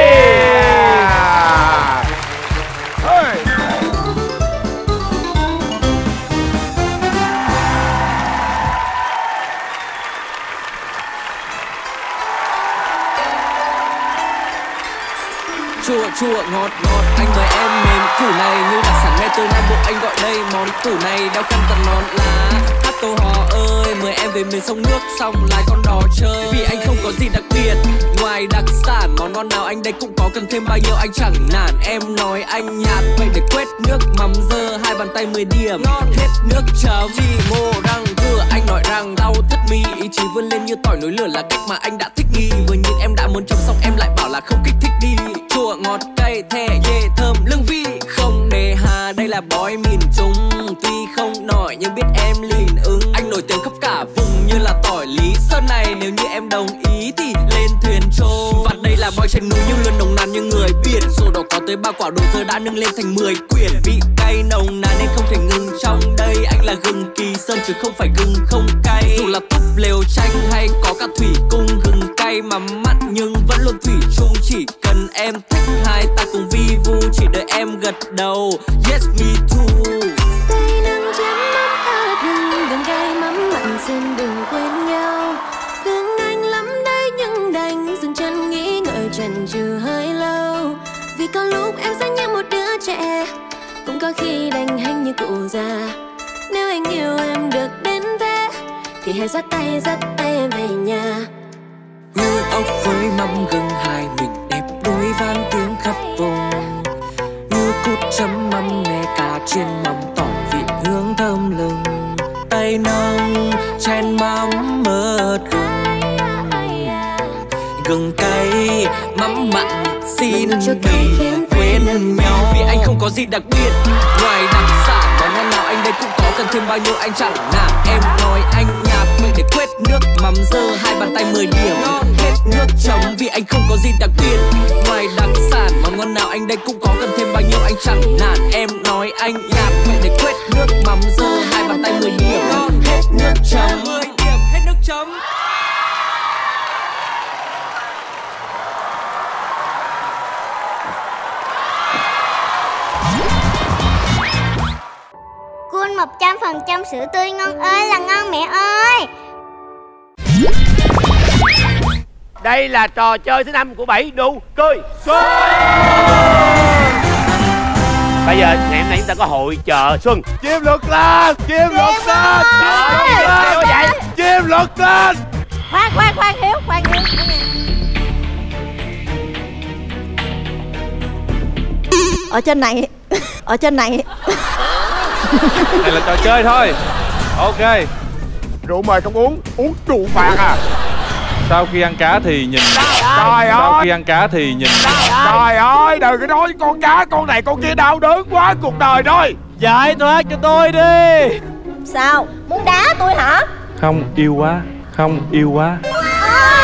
Chua chua ngọt ngọt anh mời em mềm củ này như đặc sản ngay từ Nam Bộ anh gọi đây món củ này đeo khăn tặng nón lá hát câu hò ơi mời em về miền sông nước xong lái con đò chơi vì anh không có gì đặc biệt ngoài đặc sản món ngon nào anh đây cũng có cần thêm bao nhiêu anh chẳng nản em nói anh nhạt vậy để quét nước mắm dơ hai bàn tay mười điểm ngon hết nước chấm chỉ ngô răng cửa anh nói rằng đau thất mi ý chí vươn lên như tỏi nối lửa là cách mà anh đã thích nghi vừa nhìn em đã muốn chấm xong em lại bảo là không kích thích đi chua ngọt cay thè dê thơm lương vị không nề hà đây là boy miền trung tuy không nổi nhưng biết em lìn ứng anh nổi tiếng khắp cả vùng như là tỏi lý sơn này nếu như em đồng ý thì lên thuyền trôi và đây là boy trên núi nhưng luôn nồng nàn như người biển sổ đỏ có tới ba quả đồ giờ đã nâng lên thành mười quyển vị cay nồng nàn nên không thể ngừng trong đây anh là gừng kỳ sơn chứ không phải gừng không cay dù là túp lều tranh hay có cả thủy cung gừng cay mà mặn nhưng vẫn luôn thủy chung chỉ cần em thích hai ta cùng vi vu chỉ đợi em gật đầu yes me too tay nâng chén mắm ớt gừng gừng cay mắm mặn xin đừng quên nhau thương anh lắm đấy nhưng đành dừng chân nghĩ ngợi chần chừ hơi lâu vì có lúc em sẽ như một đứa trẻ cũng có khi đành hành như cụ già nếu anh yêu em được đến thế thì hãy dắt tay dắt tay em về nhà như ốc với mắm gừng hai mình đẹp đôi vang tiếng khắp vùng như cút chấm mắm nghe cá chiên mắm tỏi vị hương thơm lừng tay nâng chen mắm mớt gừng, gừng cay mắm mặn xin nghỉ quên nhau. Vì anh không có gì đặc biệt ngoài đặc sản, món ngon nào anh đây cũng có, cần thêm bao nhiêu anh chẳng nản. Em nói anh nhạt vậy để quét nước mắm dơ hai bàn tay mười điểm hết nước chấm. Vì anh không có gì đặc biệt ngoài đặc sản, món ngon nào anh đây cũng có, cần thêm bao nhiêu anh chẳng nản. Em nói anh nhạt vậy để quét nước mắm dơ hai bàn tay mười điểm hết nước chấm. mười điểm hết nước chấm. Cool một trăm phần trăm sữa tươi ngon ơi là ngon mẹ ơi. Đây là trò chơi thứ năm của Bảy Nụ Cười Xuân. Bây giờ ngày hôm nay chúng ta có hội chợ xuân. Chim lượt lên, chim lượt lên, chim lượt lên. Khoan khoan khoan Hiếu, khoan Hiếu. Ở trên này, ở trên này. Đây là trò chơi thôi. Ok. Rượu mời không uống, uống rượu phạt à. Sau khi ăn cá thì nhìn. Trời ơi. Sau khi ăn cá thì nhìn. Trời ơi, đừng có nói với con cá, con này con kia đau đớn quá cuộc đời rồi. Giải thoát cho tôi đi. Sao? Muốn đá tôi hả? Không yêu quá, không yêu quá. À,